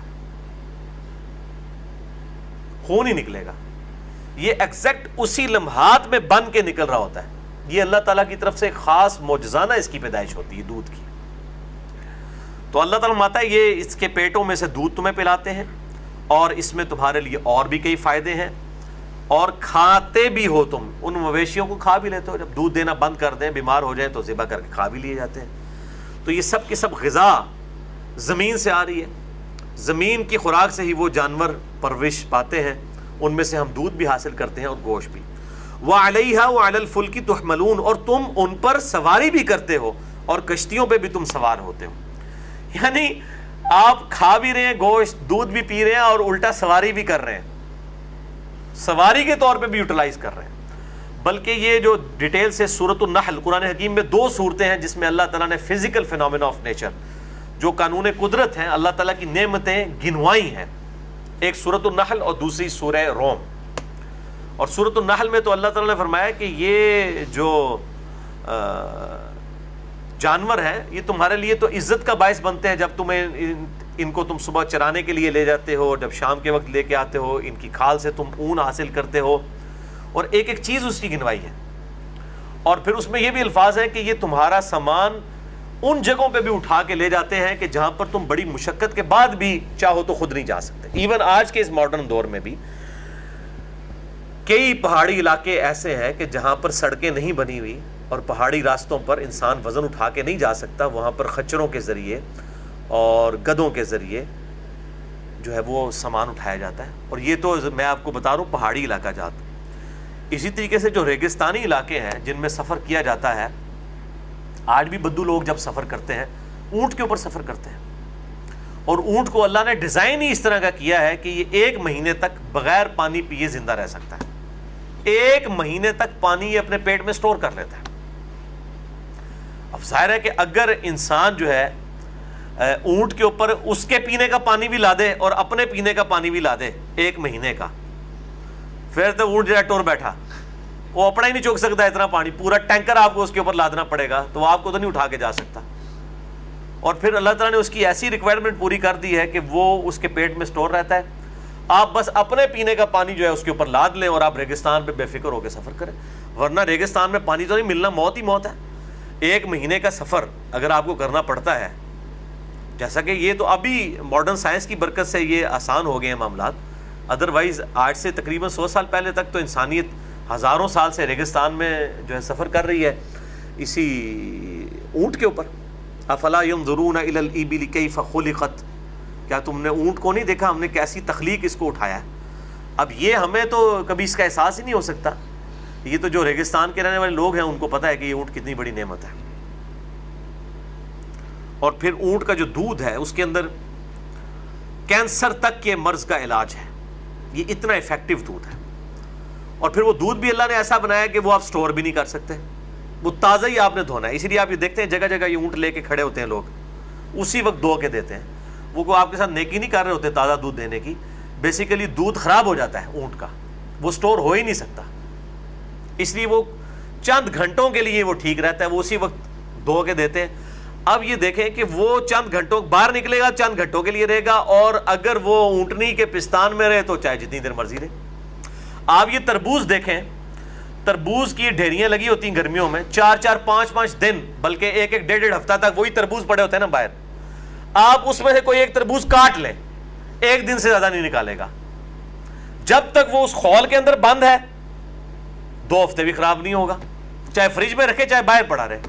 خون ہی نکلے گا. یہ ایگزیکٹ اسی لمحات میں بن کے نکل رہا ہوتا ہے. یہ اللہ تعالیٰ کی طرف سے ایک خاص معجزانہ اس کی پیدائش ہوتی ہے دودھ کی. تو اللہ تعالیٰ فرماتا ہے یہ اس کے پیٹوں میں سے دودھ تمہیں پلاتے ہیں، اور اس میں تمہارے لیے اور بھی کئی فائدے ہیں، اور کھاتے بھی ہو تم. ان مویشیوں کو کھا بھی لیتے ہو. جب دودھ دینا بند کر دیں، بیمار ہو جائیں تو ذبح کر کے کھا بھی لیے جاتے ہیں. تو یہ سب کی سب غذا زمین سے آ رہی ہے. زمین کی خوراک سے ہی وہ جانور پرورش پاتے ہیں، ان میں سے ہم دودھ بھی حاصل کرتے ہیں اور گوشت بھی. وَعَلَيْهَا وَعَلَى الْفُلْكِ تُحْمَلُونَ، اور تم ان پر سواری بھی کرتے ہو، اور کشتیوں پہ بھی تم سوار ہوتے ہو. یعنی آپ کھا بھی رہے ہیں گوشت، دودھ بھی پی رہے ہیں، اور الٹا سواری بھی کر رہے ہیں، سواری کے طور پہ بھی یوٹیلائز کر رہے ہیں. بلکہ یہ جو ڈیٹیل سے سورۃ النحل قرآن حکیم میں 2 صورتیں ہیں جس میں اللہ تعالیٰ نے فزیکل فینومینا آف نیچر، جو قانون قدرت ہیں، اللہ تعالیٰ کی نعمتیں گنوائی ہیں. ایک سورۃ النحل اور دوسری سورہ روم. اور سورۃ النحل میں تو اللہ تعالیٰ نے فرمایا کہ یہ جو جانور ہیں یہ تمہارے لیے تو عزت کا باعث بنتے ہیں. جب تمہیں ان کو تم صبح چرانے کے لیے لے جاتے ہو، جب شام کے وقت لے کے آتے ہو، ان کی کھال سے تم اون حاصل کرتے ہو، اور ایک ایک چیز اس کی گنوائی ہے. اور پھر اس میں یہ بھی الفاظ ہیں کہ یہ تمہارا سامان ان جگہوں پہ بھی اٹھا کے لے جاتے ہیں کہ جہاں پر تم بڑی مشقت کے بعد بھی چاہو تو خود نہیں جا سکتے. ایون آج کے اس ماڈرن دور میں بھی کئی پہاڑی علاقے ایسے ہیں کہ جہاں پر سڑکیں نہیں بنی ہوئی اور پہاڑی راستوں پر انسان وزن اٹھا کے نہیں جا سکتا، وہاں پر خچروں کے ذریعے اور گدھوں کے ذریعے جو ہے وہ سامان اٹھایا جاتا ہے. اور یہ تو میں آپ کو بتا رہا ہوں پہاڑی علاقہ جات. اسی طریقے سے جو ریگستانی علاقے ہیں جن میں سفر کیا جاتا ہے، آج بھی بدو لوگ جب سفر کرتے ہیں اونٹ کے اوپر سفر کرتے ہیں. اور اونٹ کو اللہ نے ڈیزائن ہی اس طرح کا کیا ہے کہ یہ 1 مہینے تک بغیر پانی پیے زندہ رہ سکتا ہے. 1 مہینے تک پانی یہ اپنے پیٹ میں سٹور کر لیتا ہے. اب ظاہر ہے کہ اگر انسان جو ہے اونٹ کے اوپر اس کے پینے کا پانی بھی لا دے اور اپنے پینے کا پانی بھی لا دے 1 مہینے کا، پھر تو اونٹ جو ہے ٹور بیٹھا، وہ اپنا ہی نہیں چوک سکتا اتنا پانی. پورا ٹینکر آپ کو اس کے اوپر لادنا پڑے گا، تو وہ آپ کو تو نہیں اٹھا کے جا سکتا. اور پھر اللہ تعالیٰ نے اس کی ایسی ریکوائرمنٹ پوری کر دی ہے کہ وہ اس کے پیٹ میں سٹور رہتا ہے. آپ بس اپنے پینے کا پانی جو ہے اس کے اوپر لاد لیں اور آپ ریگستان پہ بے فکر ہو کے سفر کریں. ورنہ ریگستان میں پانی تو نہیں ملنا، موت ہی موت ہے. 1 مہینے کا سفر اگر آپ کو کرنا پڑتا ہے، جیسا کہ یہ تو ابھی ماڈرن سائنس کی برکت سے یہ آسان ہو گئے ہیں معاملات، ادروائز آج سے تقریباً 100 سال پہلے تک تو انسانیت ہزاروں سال سے ریگستان میں جو ہے سفر کر رہی ہے اسی اونٹ کے اوپر. افلا ينظرون الى الابل كيف خلقت، کیا تم نے اونٹ کو نہیں دیکھا ہم نے کیسی تخلیق اس کو اٹھایا ہے. اب یہ ہمیں تو کبھی اس کا احساس ہی نہیں ہو سکتا. یہ تو جو ریگستان کے رہنے والے لوگ ہیں ان کو پتہ ہے کہ یہ اونٹ کتنی بڑی نعمت ہے. اور پھر اونٹ کا جو دودھ ہے اس کے اندر کینسر تک کے مرض کا علاج ہے. یہ اتنا ایفیکٹو دودھ ہے. اور پھر وہ دودھ بھی اللہ نے ایسا بنایا کہ وہ آپ سٹور بھی نہیں کر سکتے. وہ تازہ ہی آپ نے دھونا ہے. اسی لیے آپ یہ دیکھتے ہیں جگہ جگہ یہ اونٹ لے کے کھڑے ہوتے ہیں لوگ, اسی وقت دھو کے دیتے ہیں. وہ کوئی آپ کے ساتھ نیکی نہیں کر رہے ہوتے تازہ دودھ دینے کی, بیسیکلی دودھ خراب ہو جاتا ہے اونٹ کا, وہ سٹور ہو ہی نہیں سکتا, اس لیے وہ چند گھنٹوں کے لیے وہ ٹھیک رہتا ہے, وہ اسی وقت دھو کے دیتے ہیں. اب یہ دیکھیں کہ وہ چند گھنٹوں باہر نکلے گا, چند گھنٹوں کے لیے رہے گا, اور اگر وہ اونٹنی کے پستان میں رہے تو چاہے جتنی دیر مرضی رہے. آپ یہ تربوز دیکھیں, تربوز کی ڈھیریاں لگی ہوتی ہیں گرمیوں میں, 4-4 5-5 دن بلکہ 1-1 1.5 ہفتہ تک وہی تربوز پڑے ہوتے ہیں نا باہر. آپ اس میں سے کوئی ایک تربوز کاٹ لیں, 1 دن سے زیادہ نہیں نکالے گا. جب تک وہ اس خول کے اندر بند ہے 2 ہفتے بھی خراب نہیں ہوگا, چاہے فریج میں رکھے چاہے باہر پڑا رہے.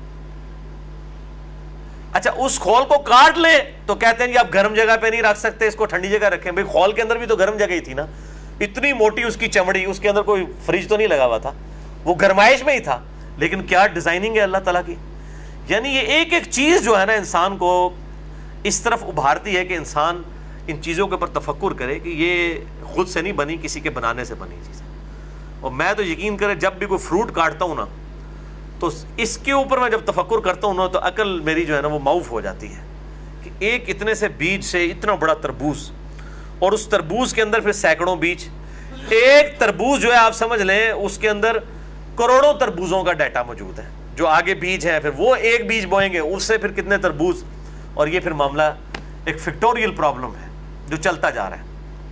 اچھا اس خول کو کاٹ لیں تو کہتے ہیں جی آپ گرم جگہ پہ نہیں رکھ سکتے, اس کو ٹھنڈی جگہ رکھیں. بھئی خول کے اندر بھی تو گرم جگہ ہی تھی نا, اتنی موٹی اس کی چمڑی, اس کے اندر کوئی فریج تو نہیں لگا ہوا تھا, وہ گرمائش میں ہی تھا. لیکن کیا ڈیزائننگ ہے اللہ تعالیٰ کی. یعنی یہ ایک ایک چیز جو ہے نا انسان کو اس طرف ابھارتی ہے کہ انسان ان چیزوں کے اوپر تفکر کرے کہ یہ خود سے نہیں بنی, کسی کے بنانے سے بنی چیز ہے. اور میں تو یقین کرے جب بھی کوئی فروٹ کاٹتا ہوں نا تو اس کے اوپر میں جب تفکر کرتا ہوں نا تو عقل میری جو ہے نا وہ معاف ہو جاتی ہے کہ ایک اتنے سے بیج سے اتنا بڑا تربوز, اور اس تربوز کے اندر پھر سینکڑوں بیج. ایک تربوز جو ہے آپ سمجھ لیں اس کے اندر کروڑوں تربوزوں کا ڈیٹا موجود ہے, جو آگے بیج ہیں, پھر وہ ایک بیج بوئیں گے اس سے پھر کتنے تربوز, اور یہ پھر معاملہ ایک فیکٹوریل پرابلم ہے جو چلتا جا رہا ہے.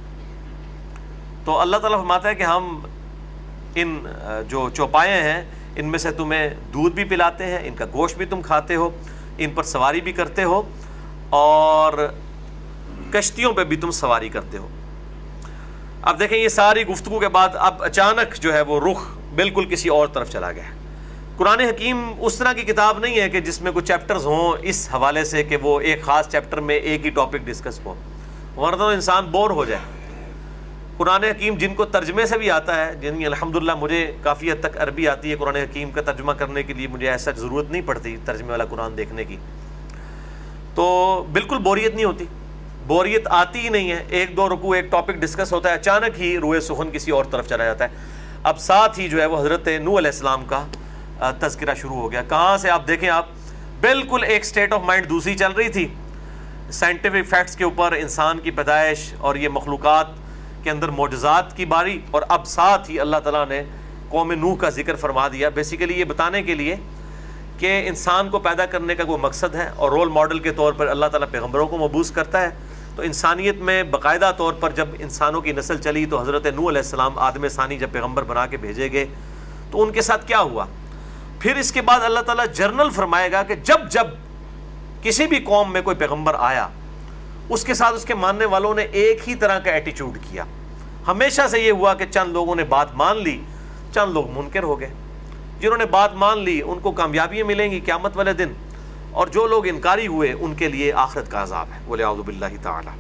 تو اللہ تعالیٰ فرماتا ہے کہ ہم ان جو چوپائے ہیں ان میں سے تمہیں دودھ بھی پلاتے ہیں, ان کا گوشت بھی تم کھاتے ہو, ان پر سواری بھی کرتے ہو, اور کشتیوں پہ بھی تم سواری کرتے ہو. اب دیکھیں یہ ساری گفتگو کے بعد اب اچانک جو ہے وہ رخ بالکل کسی اور طرف چلا گیا. قرآن حکیم اس طرح کی کتاب نہیں ہے کہ جس میں کچھ چیپٹرز ہوں اس حوالے سے کہ وہ ایک خاص چیپٹر میں ایک ہی ٹاپک ڈسکس ہو, ورنہ تو انسان بور ہو جائے. قرآن حکیم جن کو ترجمے سے بھی آتا ہے, جن الحمدللہ مجھے کافی حد تک عربی آتی ہے, قرآن حکیم کا ترجمہ کرنے کے لیے مجھے ایسا ضرورت نہیں پڑتی ترجمے والا قرآن دیکھنے کی, تو بالکل بوریت نہیں ہوتی, بوریت آتی ہی نہیں ہے. 1-2 رکوع ایک ٹاپک ڈسکس ہوتا ہے, اچانک ہی روئے سخن کسی اور طرف چلا جاتا ہے. اب ساتھ ہی جو ہے وہ حضرت نوح علیہ السلام کا تذکرہ شروع ہو گیا. کہاں سے آپ دیکھیں, آپ بالکل ایک سٹیٹ آف مائنڈ دوسری چل رہی تھی, سائنٹیفک فیکٹس کے اوپر, انسان کی پیدائش اور یہ مخلوقات کے اندر معجزات کی باری, اور اب ساتھ ہی اللہ تعالیٰ نے قوم نوح کا ذکر فرما دیا, بیسیکلی یہ بتانے کے لیے کہ انسان کو پیدا کرنے کا کوئی مقصد ہے, اور رول ماڈل کے طور پر اللہ تعالیٰ پیغمبروں کو مبعوث کرتا ہے. تو انسانیت میں باقاعدہ طور پر جب انسانوں کی نسل چلی تو حضرت نوح علیہ السلام آدم ثانی جب پیغمبر بنا کے بھیجے گئے تو ان کے ساتھ کیا ہوا. پھر اس کے بعد اللہ تعالیٰ جرنل فرمائے گا کہ جب جب کسی بھی قوم میں کوئی پیغمبر آیا اس کے ساتھ اس کے ماننے والوں نے ایک ہی طرح کا ایٹیچیوڈ کیا. ہمیشہ سے یہ ہوا کہ چند لوگوں نے بات مان لی, چند لوگ منکر ہو گئے. جنہوں نے بات مان لی ان کو کامیابیاں ملیں گی قیامت والے دن, اور جو لوگ انکاری ہوئے ان کے لیے آخرت کا عذاب ہے. وَلِعَوْذُ بِاللَّهِ تَعَالَى.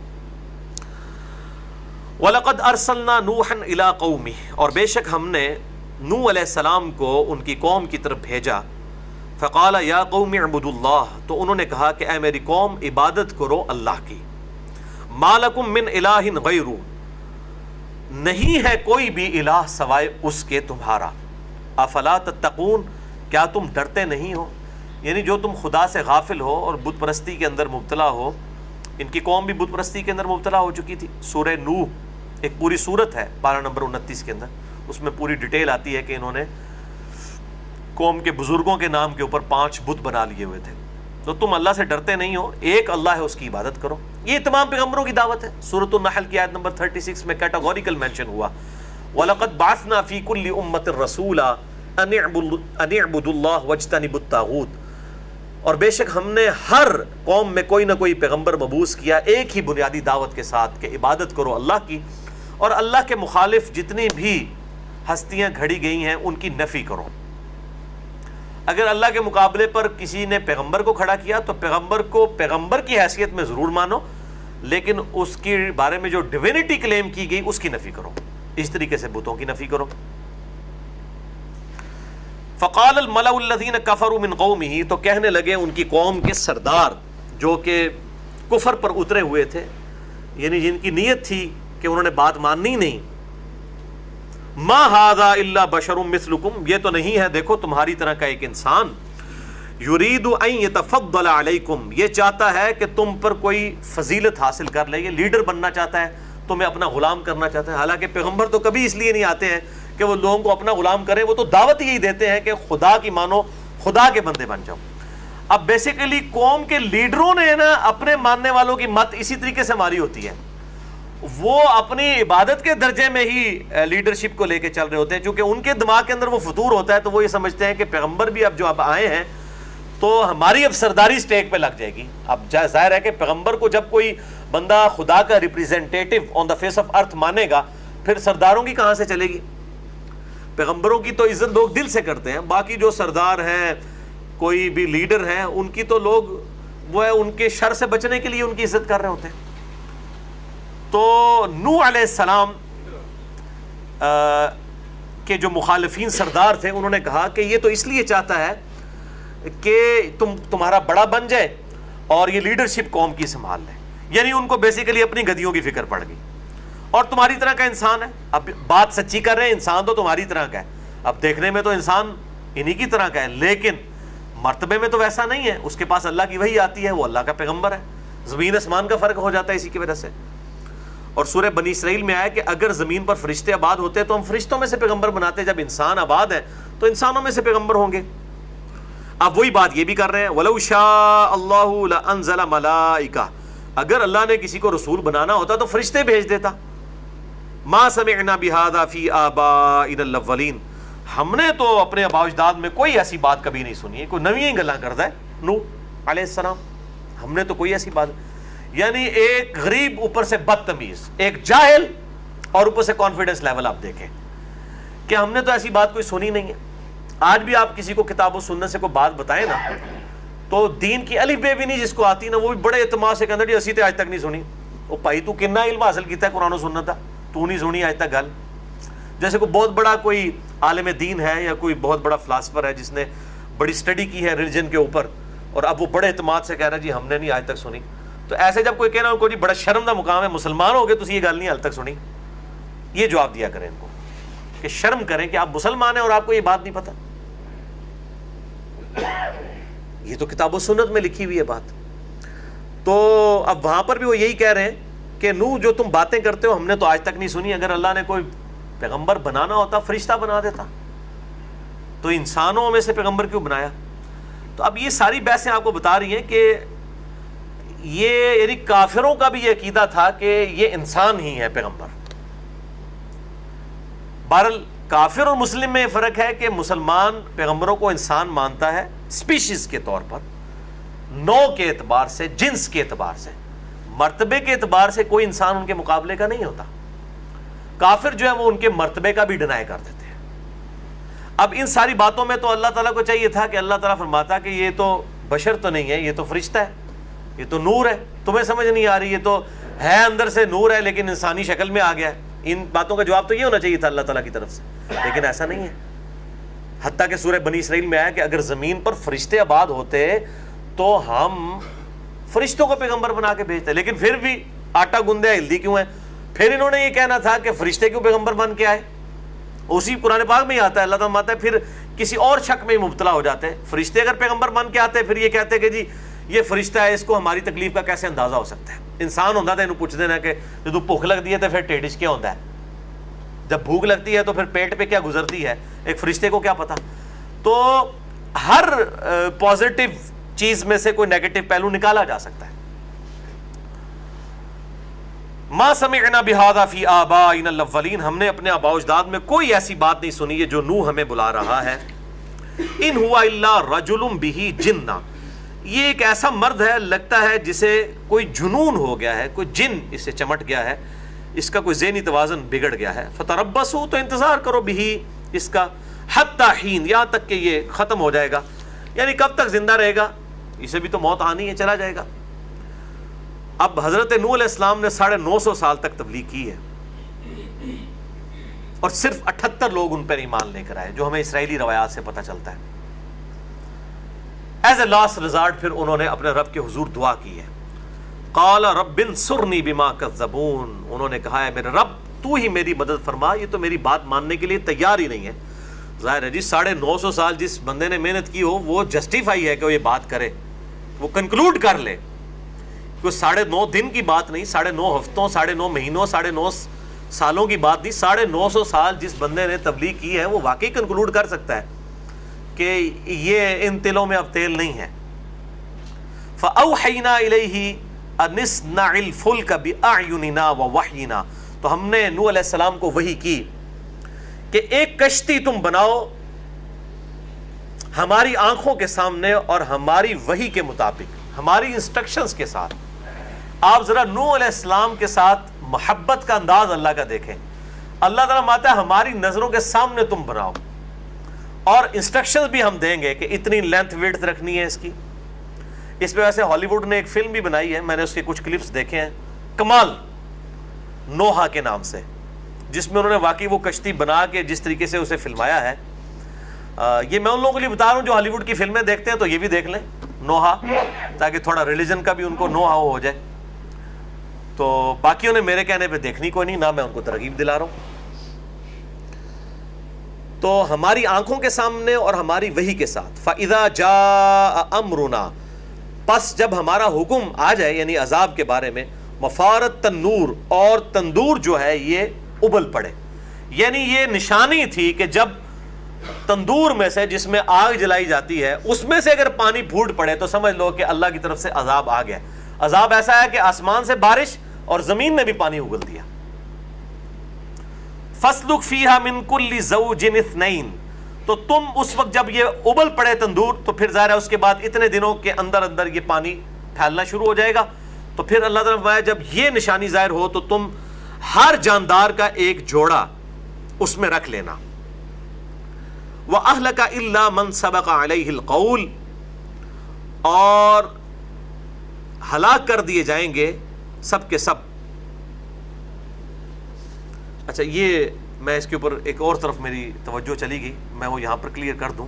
وَلَقَدْ أَرْسَلْنَا نُوحًا إِلَىٰ قَوْمِهِ, اور بے شک ہم نے نوح علیہ السلام کو ان کی قوم کی طرف بھیجا. فَقَالَ يَا قَوْمِ اعْبُدُوا اللَّهَ, تو انہوں نے کہا کہ اے میری قوم عبادت کرو اللہ کی. مَا لَكُم مِّنْ إِلَٰهٍ غَيْرُهُ, نہیں ہے کوئی بھی الہ سوائے اس کے تمہارا. افلا تتقون, کیا تم ڈرتے نہیں ہو. یعنی جو تم خدا سے غافل ہو اور بت پرستی کے اندر مبتلا ہو, ان کی قوم بھی بت پرستی کے اندر مبتلا ہو چکی تھی. سورہ نوح ایک پوری سورت ہے, پارہ نمبر 29 کے اندر, اس میں پوری ڈیٹیل آتی ہے کہ انہوں نے قوم کے بزرگوں کے نام کے اوپر 5 بت بنا لیے ہوئے تھے. تو تم اللہ سے ڈرتے نہیں ہو, ایک اللہ ہے اس کی عبادت کرو. یہ تمام پیغمبروں کی دعوت ہے. سورۃ النحل کی آیت نمبر 36 میں کیٹاگوریکل مینشن ہوا, وَلَقَدْ بَعَثْنَا فِي كُلِّ أُمَّةٍ رَسُولًا أَنِ اعْبُدُوا اللَّهَ وَاجْتَنِبُوا الطَّاغُوتَ, اور بے شک ہم نے ہر قوم میں کوئی نہ کوئی پیغمبر مبعوث کیا ایک ہی بنیادی دعوت کے ساتھ کہ عبادت کرو اللہ کی, اور اللہ کے مخالف جتنی بھی ہستیاں گھڑی گئی ہیں ان کی نفی کرو. اگر اللہ کے مقابلے پر کسی نے پیغمبر کو کھڑا کیا تو پیغمبر کو پیغمبر کی حیثیت میں ضرور مانو, لیکن اس کے بارے میں جو ڈیوینٹی کلیم کی گئی اس کی نفی کرو. اس طریقے سے بتوں کی نفی کرو. فقال الملأ الذين كفروا من قومه, تو کہنے لگے ان کی قوم کے سردار جو کہ کفر پر اترے ہوئے تھے, یعنی جن کی نیت تھی کہ انہوں نے بات ماننی نہیں, ما ھذا الا بشر مثلکم، یہ تو نہیں ہے دیکھو تمہاری طرح کا ایک انسان، یرید ان یتفضل علیکم، یہ چاہتا ہے کہ تم پر کوئی فضیلت حاصل کر لے، یہ لیڈر بننا چاہتا ہے، تمہیں اپنا غلام کرنا چاہتا ہے۔ حالانکہ پیغمبر تو کبھی اس لیے نہیں آتے ہیں کہ وہ لوگوں کو اپنا غلام کریں، وہ تو دعوت یہی دیتے ہیں کہ خدا کی مانو، خدا کے بندے بن جاؤ۔ اب بیسیکلی قوم کے لیڈروں نے نا اپنے ماننے والوں کی مت اسی طریقے سے ماری ہوتی ہے، وہ اپنی عبادت کے درجے میں ہی لیڈرشپ کو لے کے چل رہے ہوتے ہیں، چونکہ ان کے دماغ کے اندر وہ فطور ہوتا ہے، تو وہ یہ سمجھتے ہیں کہ پیغمبر بھی اب جو اب آئے ہیں تو ہماری اب سرداری سٹیک پہ لگ جائے گی۔ اب ظاہر ہے کہ پیغمبر کو جب کوئی بندہ خدا کا representative on the face of earth مانے گا، پھر سرداروں کی کہاں سے چلے گی؟ پیغمبروں کی تو عزت لوگ دل سے کرتے ہیں، باقی جو سردار ہیں، کوئی بھی لیڈر ہیں، ان کی تو لوگ وہ ہے ان کے شر سے بچنے کے لیے ان کی عزت کر رہے ہوتے ہیں۔ تو نوح علیہ السلام کے جو مخالفین سردار تھے، انہوں نے کہا کہ یہ تو اس لیے چاہتا ہے کہ تمہارا بڑا بن جائے اور یہ لیڈرشپ قوم کی سنبھال لے، یعنی ان کو بیسیکلی اپنی گدیوں کی فکر پڑ گئی، اور تمہاری طرح کا انسان ہے۔ اب بات سچی کر رہے ہیں، انسان تو تمہاری طرح کا ہے، اب دیکھنے میں تو انسان انہی کی طرح کا ہے، لیکن مرتبے میں تو ویسا نہیں ہے، اس کے پاس اللہ کی وحی آتی ہے، وہ اللہ کا پیغمبر ہے، زمین آسمان کا فرق ہو جاتا ہے اسی کی وجہ سے۔ اور سورہ بنی اسرائیل میں آیا کہ اگر زمین پر فرشتے آباد ہوتے تو ہم فرشتوں میں سے پیغمبر بناتے، جب انسان آباد ہے تو انسانوں میں سے پیغمبر ہوں گے۔ اب وہی بات یہ بھی کر رہے ہیں، وَلَوْ شَاءَ اللَّهُ لَأَنزَلَ مَلَائِكَةً، اگر اللہ نے کسی کو رسول بنانا ہوتا تو فرشتے بھیج دیتا۔ مَا سَمِعْنَا بِهَذَا فِي آبَائِنَا الْأَوَّلِينَ، ہم نے تو اپنے آباء و اجداد میں کوئی ایسی بات کبھی نہیں سنی ہے، کوئی نویں گلاں کرتا ہے نوح علیہ السلام، ہم نے تو کوئی ایسی بات، یعنی ایک غریب اوپر سے بدتمیز، ایک جاہل اور اوپر سے کانفیڈنس لیول آپ دیکھیں کہ ہم نے تو ایسی بات کوئی سنی نہیں ہے۔ آج بھی آپ کسی کو کتاب و سنت سے کوئی بات بتائیں نا تو دین کی الف بے بھی نہیں جس کو آتی نا، وہ بھی بڑے اعتماد سے کہنا جی اسی تے آج تک نہیں سنی۔ وہ بھائی تو کتنا علم حاصل کیتا ہے قرآن و سنت کا، تو نہیں سنی آج تک گل؟ جیسے کوئی بہت بڑا کوئی عالم دین ہے یا کوئی بہت بڑا فلاسفر ہے جس نے بڑی اسٹڈی کی ہے ریلیجن کے اوپر، اور اب وہ بڑے اعتماد سے کہہ رہا ہے جی ہم نے نہیں آج تک سنی، تو ایسے جب کوئی کہنا ان کو جی بڑا شرم دا مقام ہے، مسلمان ہو گئے تو یہ گل نہیں آج تک سنی، یہ جواب دیا کریں ان کو کہ شرم کریں کہ آپ مسلمان ہیں اور آپ کو یہ بات نہیں پتہ، یہ تو کتاب و سنت میں لکھی ہوئی ہے بات۔ تو اب وہاں پر بھی وہ یہی کہہ رہے ہیں کہ نوح جو تم باتیں کرتے ہو ہم نے تو آج تک نہیں سنی، اگر اللہ نے کوئی پیغمبر بنانا ہوتا فرشتہ بنا دیتا، تو انسانوں میں سے پیغمبر کیوں بنایا؟ تو اب یہ ساری بحثیں آپ کو بتا رہی ہیں کہ یہ یعنی کافروں کا بھی یہ عقیدہ تھا کہ یہ انسان ہی ہے پیغمبر۔ بہرحال کافر اور مسلم میں فرق ہے کہ مسلمان پیغمبروں کو انسان مانتا ہے اسپیشیز کے طور پر، نوع کے اعتبار سے، جنس کے اعتبار سے، مرتبے کے اعتبار سے کوئی انسان ان کے مقابلے کا نہیں ہوتا۔ کافر جو ہے وہ ان کے مرتبے کا بھی ڈینائی کر دیتے ہیں۔ اب ان ساری باتوں میں تو اللہ تعالیٰ کو چاہیے تھا کہ اللہ تعالیٰ فرماتا کہ یہ تو بشر تو نہیں ہے، یہ تو فرشتہ ہے، یہ تو نور ہے، تمہیں سمجھ نہیں آ رہی، یہ تو ہے اندر سے نور ہے لیکن انسانی شکل میں آ گیا ہے۔ ان باتوں کا جواب تو یہ ہونا چاہیے تھا اللہ تعالیٰ کی طرف سے، لیکن ایسا نہیں ہے۔ حتیٰ کہ سورہ بنی اسرائیل میں آیا کہ اگر زمین پر فرشتے آباد ہوتے تو ہم فرشتوں کو پیغمبر بنا کے بھیجتے، لیکن پھر بھی آٹا گوندے ہلدی کیوں ہے؟ پھر انہوں نے یہ کہنا تھا کہ فرشتے کیوں پیغمبر بن کے آئے، اسی قرآن پاک میں ہی آتا ہے، اللہ تعالیٰ آتا ہے، پھر کسی اور شک میں ہی مبتلا ہو جاتے ہیں۔ فرشتے اگر پیغمبر بن کے آتے پھر یہ کہتے کہ جی یہ فرشتہ ہے، اس کو ہماری تکلیف کا کیسے اندازہ ہو سکتا ہے؟ انسان ہوتا تھا انہوں پوچھ دینا کہ جب بھوک لگتی ہے تو پھر ٹیڈش کیا ہوتا ہے، جب بھوک لگتی ہے تو پھر پیٹ پہ کیا گزرتی ہے، ایک فرشتے کو کیا پتا؟ تو ہر پازیٹیو چیز میں سے کوئی نیگیٹو پہلو نکالا جا سکتا ہے۔ ما سمعنا بہذا فی آبائنا الاولین، ہم نے اپنے آباء و اجداد میں کوئی ایسی بات نہیں سنی ہے جو نوح ہمیں بلا رہا ہے۔ ان ہوا الا رجل بہ جنہ، یہ ایک ایسا مرد ہے لگتا ہے جسے کوئی جنون ہو گیا ہے، کوئی جن اس سے چمٹ گیا ہے، اس کا کوئی ذہنی توازن بگڑ گیا ہے۔ فتربصوا، تو انتظار کرو بہ اس کا، حتی حین، یہاں تک کہ یہ ختم ہو جائے گا، یعنی کب تک زندہ رہے گا، اسے بھی تو موت آنی ہے، چلا جائے گا۔ اب حضرت نوح علیہ السلام نے 950 سال تک تبلیغ کی ہے اور صرف 78 لوگ ان پر ایمان لے کر آئے، جو ہمیں اسرائیلی روایات سے پتہ چلتا ہے۔ ایز اے لاسٹ ریزارٹ پھر انہوں نے اپنے رب کے حضور دعا کی ہے، قال رب انصرنی بما کذبون، انہوں نے کہا ہے میرے رب تو ہی میری مدد فرما. یہ تو میری بات ماننے کے لیے تیار ہی نہیں ہے. ظاہر ہے جی 950 سال جس بندے نے محنت کی ہو وہ جسٹیفائی ہے کہ وہ یہ بات کرے, وہ کنکلوڈ کر لے. کوئی 9.5 دن کی بات نہیں, 9.5 ہفتوں, 9.5 مہینوں, 9.5 سالوں کی بات نہیں, 950 سال جس بندے نے تبلیغ کی ہے وہ واقعی کنکلوڈ کر سکتا ہے کہ یہ ان تلوں میں اب تیل نہیں ہے. فَأَوْحَيْنَا إِلَيْهِ أَنِ اصْنَعِ الْفُلْكَ بِأَعْيُنِنَا وَوَحْيِنَا. تو ہم نے نوح علیہ السلام کو وحی کی کہ ایک کشتی تم بناؤ ہماری آنکھوں کے سامنے اور ہماری وحی کے مطابق, ہماری انسٹرکشنز کے ساتھ. آپ ذرا نوح علیہ السلام کے ساتھ محبت کا انداز اللہ کا دیکھیں. اللہ تعالیٰ ماتا ہے ہماری نظروں کے سامنے تم بناؤ, اور انسٹرکشنز بھی ہم دیں گے کہ اتنی لینتھ ویڈتھ رکھنی ہے اس کی. اس پہ ویسے ہالی ووڈ نے ایک فلم بھی بنائی ہے, میں نے اس کے کچھ کلپس دیکھے ہیں, کمال نوحہ کے نام سے, جس میں انہوں نے واقعی وہ کشتی بنا کے جس طریقے سے اسے فلمایا ہے. یہ میں ان لوگوں کے لیے بتا رہا ہوں جو ہالی ووڈ کی فلمیں دیکھتے ہیں تو یہ بھی دیکھ لیں نوحہ, تاکہ تھوڑا ریلیجن کا بھی ان کو نوحہ ہو جائے. تو باقیوں نے میرے کہنے پہ دیکھنی کوئی نہیں, نہ میں ان کو ترغیب دلا رہا ہوں. تو ہماری آنکھوں کے سامنے اور ہماری وحی کے ساتھ. فَإِذَا جَاءَ أَمْرُنَا, پس جب ہمارا حکم آ جائے یعنی عذاب کے بارے میں, مفارت تنور, اور تندور جو ہے یہ ابل پڑے. یعنی یہ نشانی تھی کہ جب تندور میں سے جس میں آگ جلائی جاتی ہے اس میں سے اگر پانی پھوٹ پڑے تو سمجھ لو کہ اللہ کی طرف سے عذاب آ گیا. عذاب ایسا ہے کہ آسمان سے بارش اور زمین نے بھی پانی اگل دیا. فَاسْلُكْ فِيهَا مِن كُلِّ زَوْجٍ اثْنَيْنِ, تو تم اس وقت جب یہ ابل پڑے تندور تو پھر ظاہر ہے اس کے بعد اتنے دنوں کے اندر اندر یہ پانی پھیلنا شروع ہو جائے گا. تو پھر اللہ تعالیٰ فرمایا جب یہ نشانی ظاہر ہو تو تم ہر جاندار کا ایک جوڑا اس میں رکھ لینا. وَأَهْلَكَ إِلَّا مَنْ سَبَقَ عَلَيْهِ الْقَوْلِ, اور ہلاک کر دیے جائیں گے سب کے سب. اچھا یہ میں اس کے اوپر ایک اور طرف میری توجہ چلی گئی, میں وہ یہاں پر کلیئر کر دوں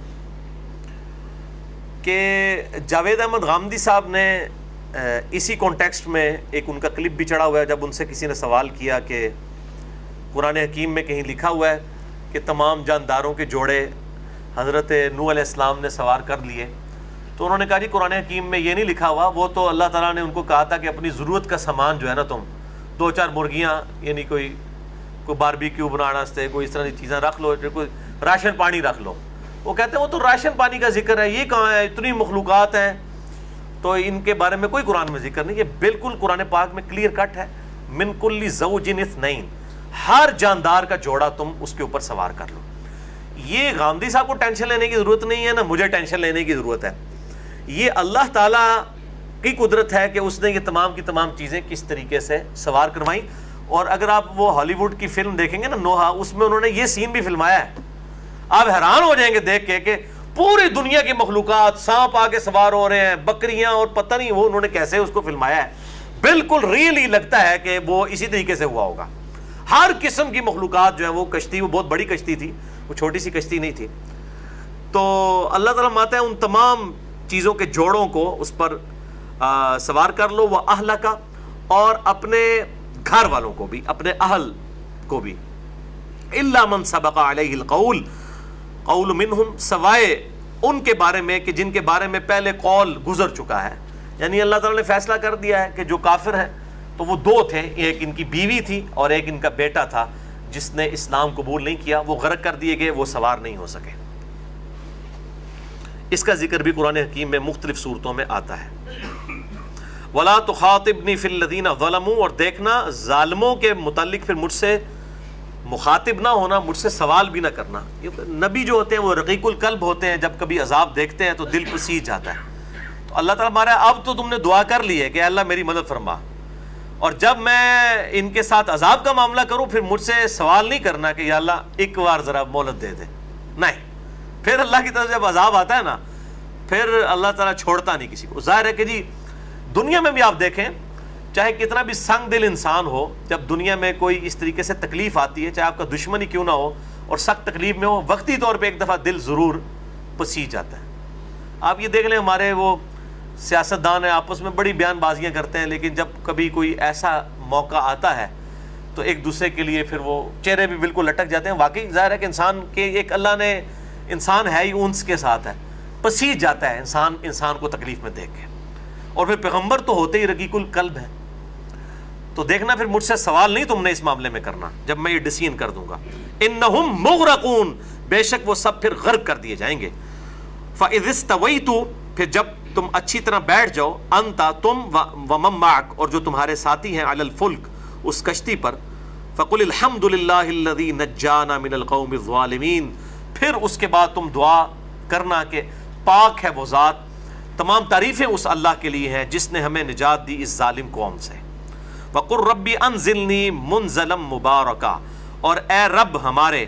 کہ جاوید احمد غامدی صاحب نے اسی کانٹیکسٹ میں ایک ان کا کلپ بھی چڑھا ہوا ہے, جب ان سے کسی نے سوال کیا کہ قرآن حکیم میں کہیں لکھا ہوا ہے کہ تمام جانداروں کے جوڑے حضرت نوح علیہ السلام نے سوار کر لیے. تو انہوں نے کہا جی قرآن حکیم میں یہ نہیں لکھا ہوا, وہ تو اللہ تعالیٰ نے ان کو کہا تھا کہ اپنی ضرورت کا سامان جو ہے نا تم 2-4 مرغیاں یعنی کوئی باربیکیو بنانا واسطے کوئی اس طرح کی چیزیں رکھ لو, کوئی راشن پانی رکھ لو. وہ کہتے ہیں وہ تو راشن پانی کا ذکر ہے, یہ کہاں ہے, اتنی مخلوقات ہیں تو ان کے بارے میں کوئی قرآن میں ذکر نہیں. یہ بالکل قرآن پاک میں کلیئر کٹ ہے, من کل زوج اثنین, ہر جاندار کا جوڑا تم اس کے اوپر سوار کر لو. یہ غامدی صاحب کو ٹینشن لینے کی ضرورت نہیں ہے, نہ مجھے ٹینشن لینے کی ضرورت ہے. یہ اللہ تعالیٰ کی قدرت ہے کہ اس نے یہ تمام کی تمام چیزیں کس طریقے سے سوار کروائیں. اور اگر آپ وہ ہالی ووڈ کی فلم دیکھیں گے نا نوحہ, اس میں انہوں نے یہ سین بھی فلمایا ہے. آپ حیران ہو جائیں گے دیکھ کے کہ پوری دنیا کی مخلوقات, سانپ آ کے سوار ہو رہے ہیں, بکریاں, اور پتہ نہیں وہ انہوں نے کیسے اس کو فلمایا ہے. بالکل ریئل ہی لگتا ہے کہ وہ اسی طریقے سے ہوا ہوگا. ہر قسم کی مخلوقات جو ہے وہ کشتی, وہ بہت بڑی کشتی تھی, وہ چھوٹی سی کشتی نہیں تھی. تو اللہ تعالیٰ ماتا ہے ان تمام چیزوں کے جوڑوں کو اس پر سوار کر لو. وہ اہل کا, اور اپنے گھر والوں کو بھی, اپنے اہل کو بھی. الا من سبق علیہ القول, قول منہم, سوائے ان کے بارے میں کہ جن کے بارے میں پہلے قول گزر چکا ہے. یعنی اللہ تعالیٰ نے فیصلہ کر دیا ہے کہ جو کافر ہیں تو وہ 2 تھے, ایک ان کی بیوی تھی اور ایک ان کا بیٹا تھا جس نے اسلام قبول نہیں کیا. وہ غرق کر دیے گئے, وہ سوار نہیں ہو سکے. اس کا ذکر بھی قرآن حکیم میں مختلف صورتوں میں آتا ہے. وَلَا تُخَاطِبْنِي فِي الَّذِينَ ظَلَمُوا, اور دیکھنا ظالموں کے متعلق پھر مجھ سے مخاطب نہ ہونا, مجھ سے سوال بھی نہ کرنا. نبی جو ہوتے ہیں وہ رقیق القلب ہوتے ہیں, جب کبھی عذاب دیکھتے ہیں تو دل پسیج جاتا ہے. تو اللہ تعالیٰ ہمارا اب تو تم نے دعا کر لی ہے کہ اللہ میری مدد فرما, اور جب میں ان کے ساتھ عذاب کا معاملہ کروں پھر مجھ سے سوال نہیں کرنا کہ یا اللہ ایک بار ذرا مہلت دے دے. نہیں, پھر اللہ کی طرف جب عذاب آتا ہے نا پھر اللہ تعالیٰ چھوڑتا نہیں کسی کو. ظاہر ہے کہ جی دنیا میں بھی آپ دیکھیں, چاہے کتنا بھی سنگ دل انسان ہو, جب دنیا میں کوئی اس طریقے سے تکلیف آتی ہے, چاہے آپ کا دشمن ہی کیوں نہ ہو اور سخت تکلیف میں ہو, وقتی طور پہ ایک دفعہ دل ضرور پسیج جاتا ہے. آپ یہ دیکھ لیں, ہمارے وہ سیاستدان ہیں آپس میں بڑی بیان بازیاں کرتے ہیں, لیکن جب کبھی کوئی ایسا موقع آتا ہے تو ایک دوسرے کے لیے پھر وہ چہرے بھی بالکل لٹک جاتے ہیں. واقعی ظاہر ہے کہ انسان کے ایک اللہ نے انسان ہے ہی انس کے ساتھ ہے, پسیج جاتا ہے انسان کو تکلیف میں دیکھ کے. اور پھر پیغمبر تو ہوتے ہی رقیق القلب ہیں. تو دیکھنا پھر مجھ سے سوال نہیں تم نے اس معاملے میں کرنا جب میں یہ ڈسین کر دوں گا. انہم مغرقون, بے شک وہ سب پھر غرق کر دیے جائیں گے. فاذ استویت, پھر جب تم اچھی طرح بیٹھ جاؤ, انت تم ومن معک, اور جو تمہارے ساتھی ہیں, علی الفلک, اس کشتی پر, فقل الحمد للہ الذی نجانا من القوم الظالمین, پھر اس کے بعد تم دعا کرنا کہ پاک ہے وہ ذات, تمام تعریفیں اس اللہ کے لیے ہیں جس نے ہمیں نجات دی اس ظالم قوم سے. وقل ربی انزلنی منزلا مبارکا, اور اے رب ہمارے,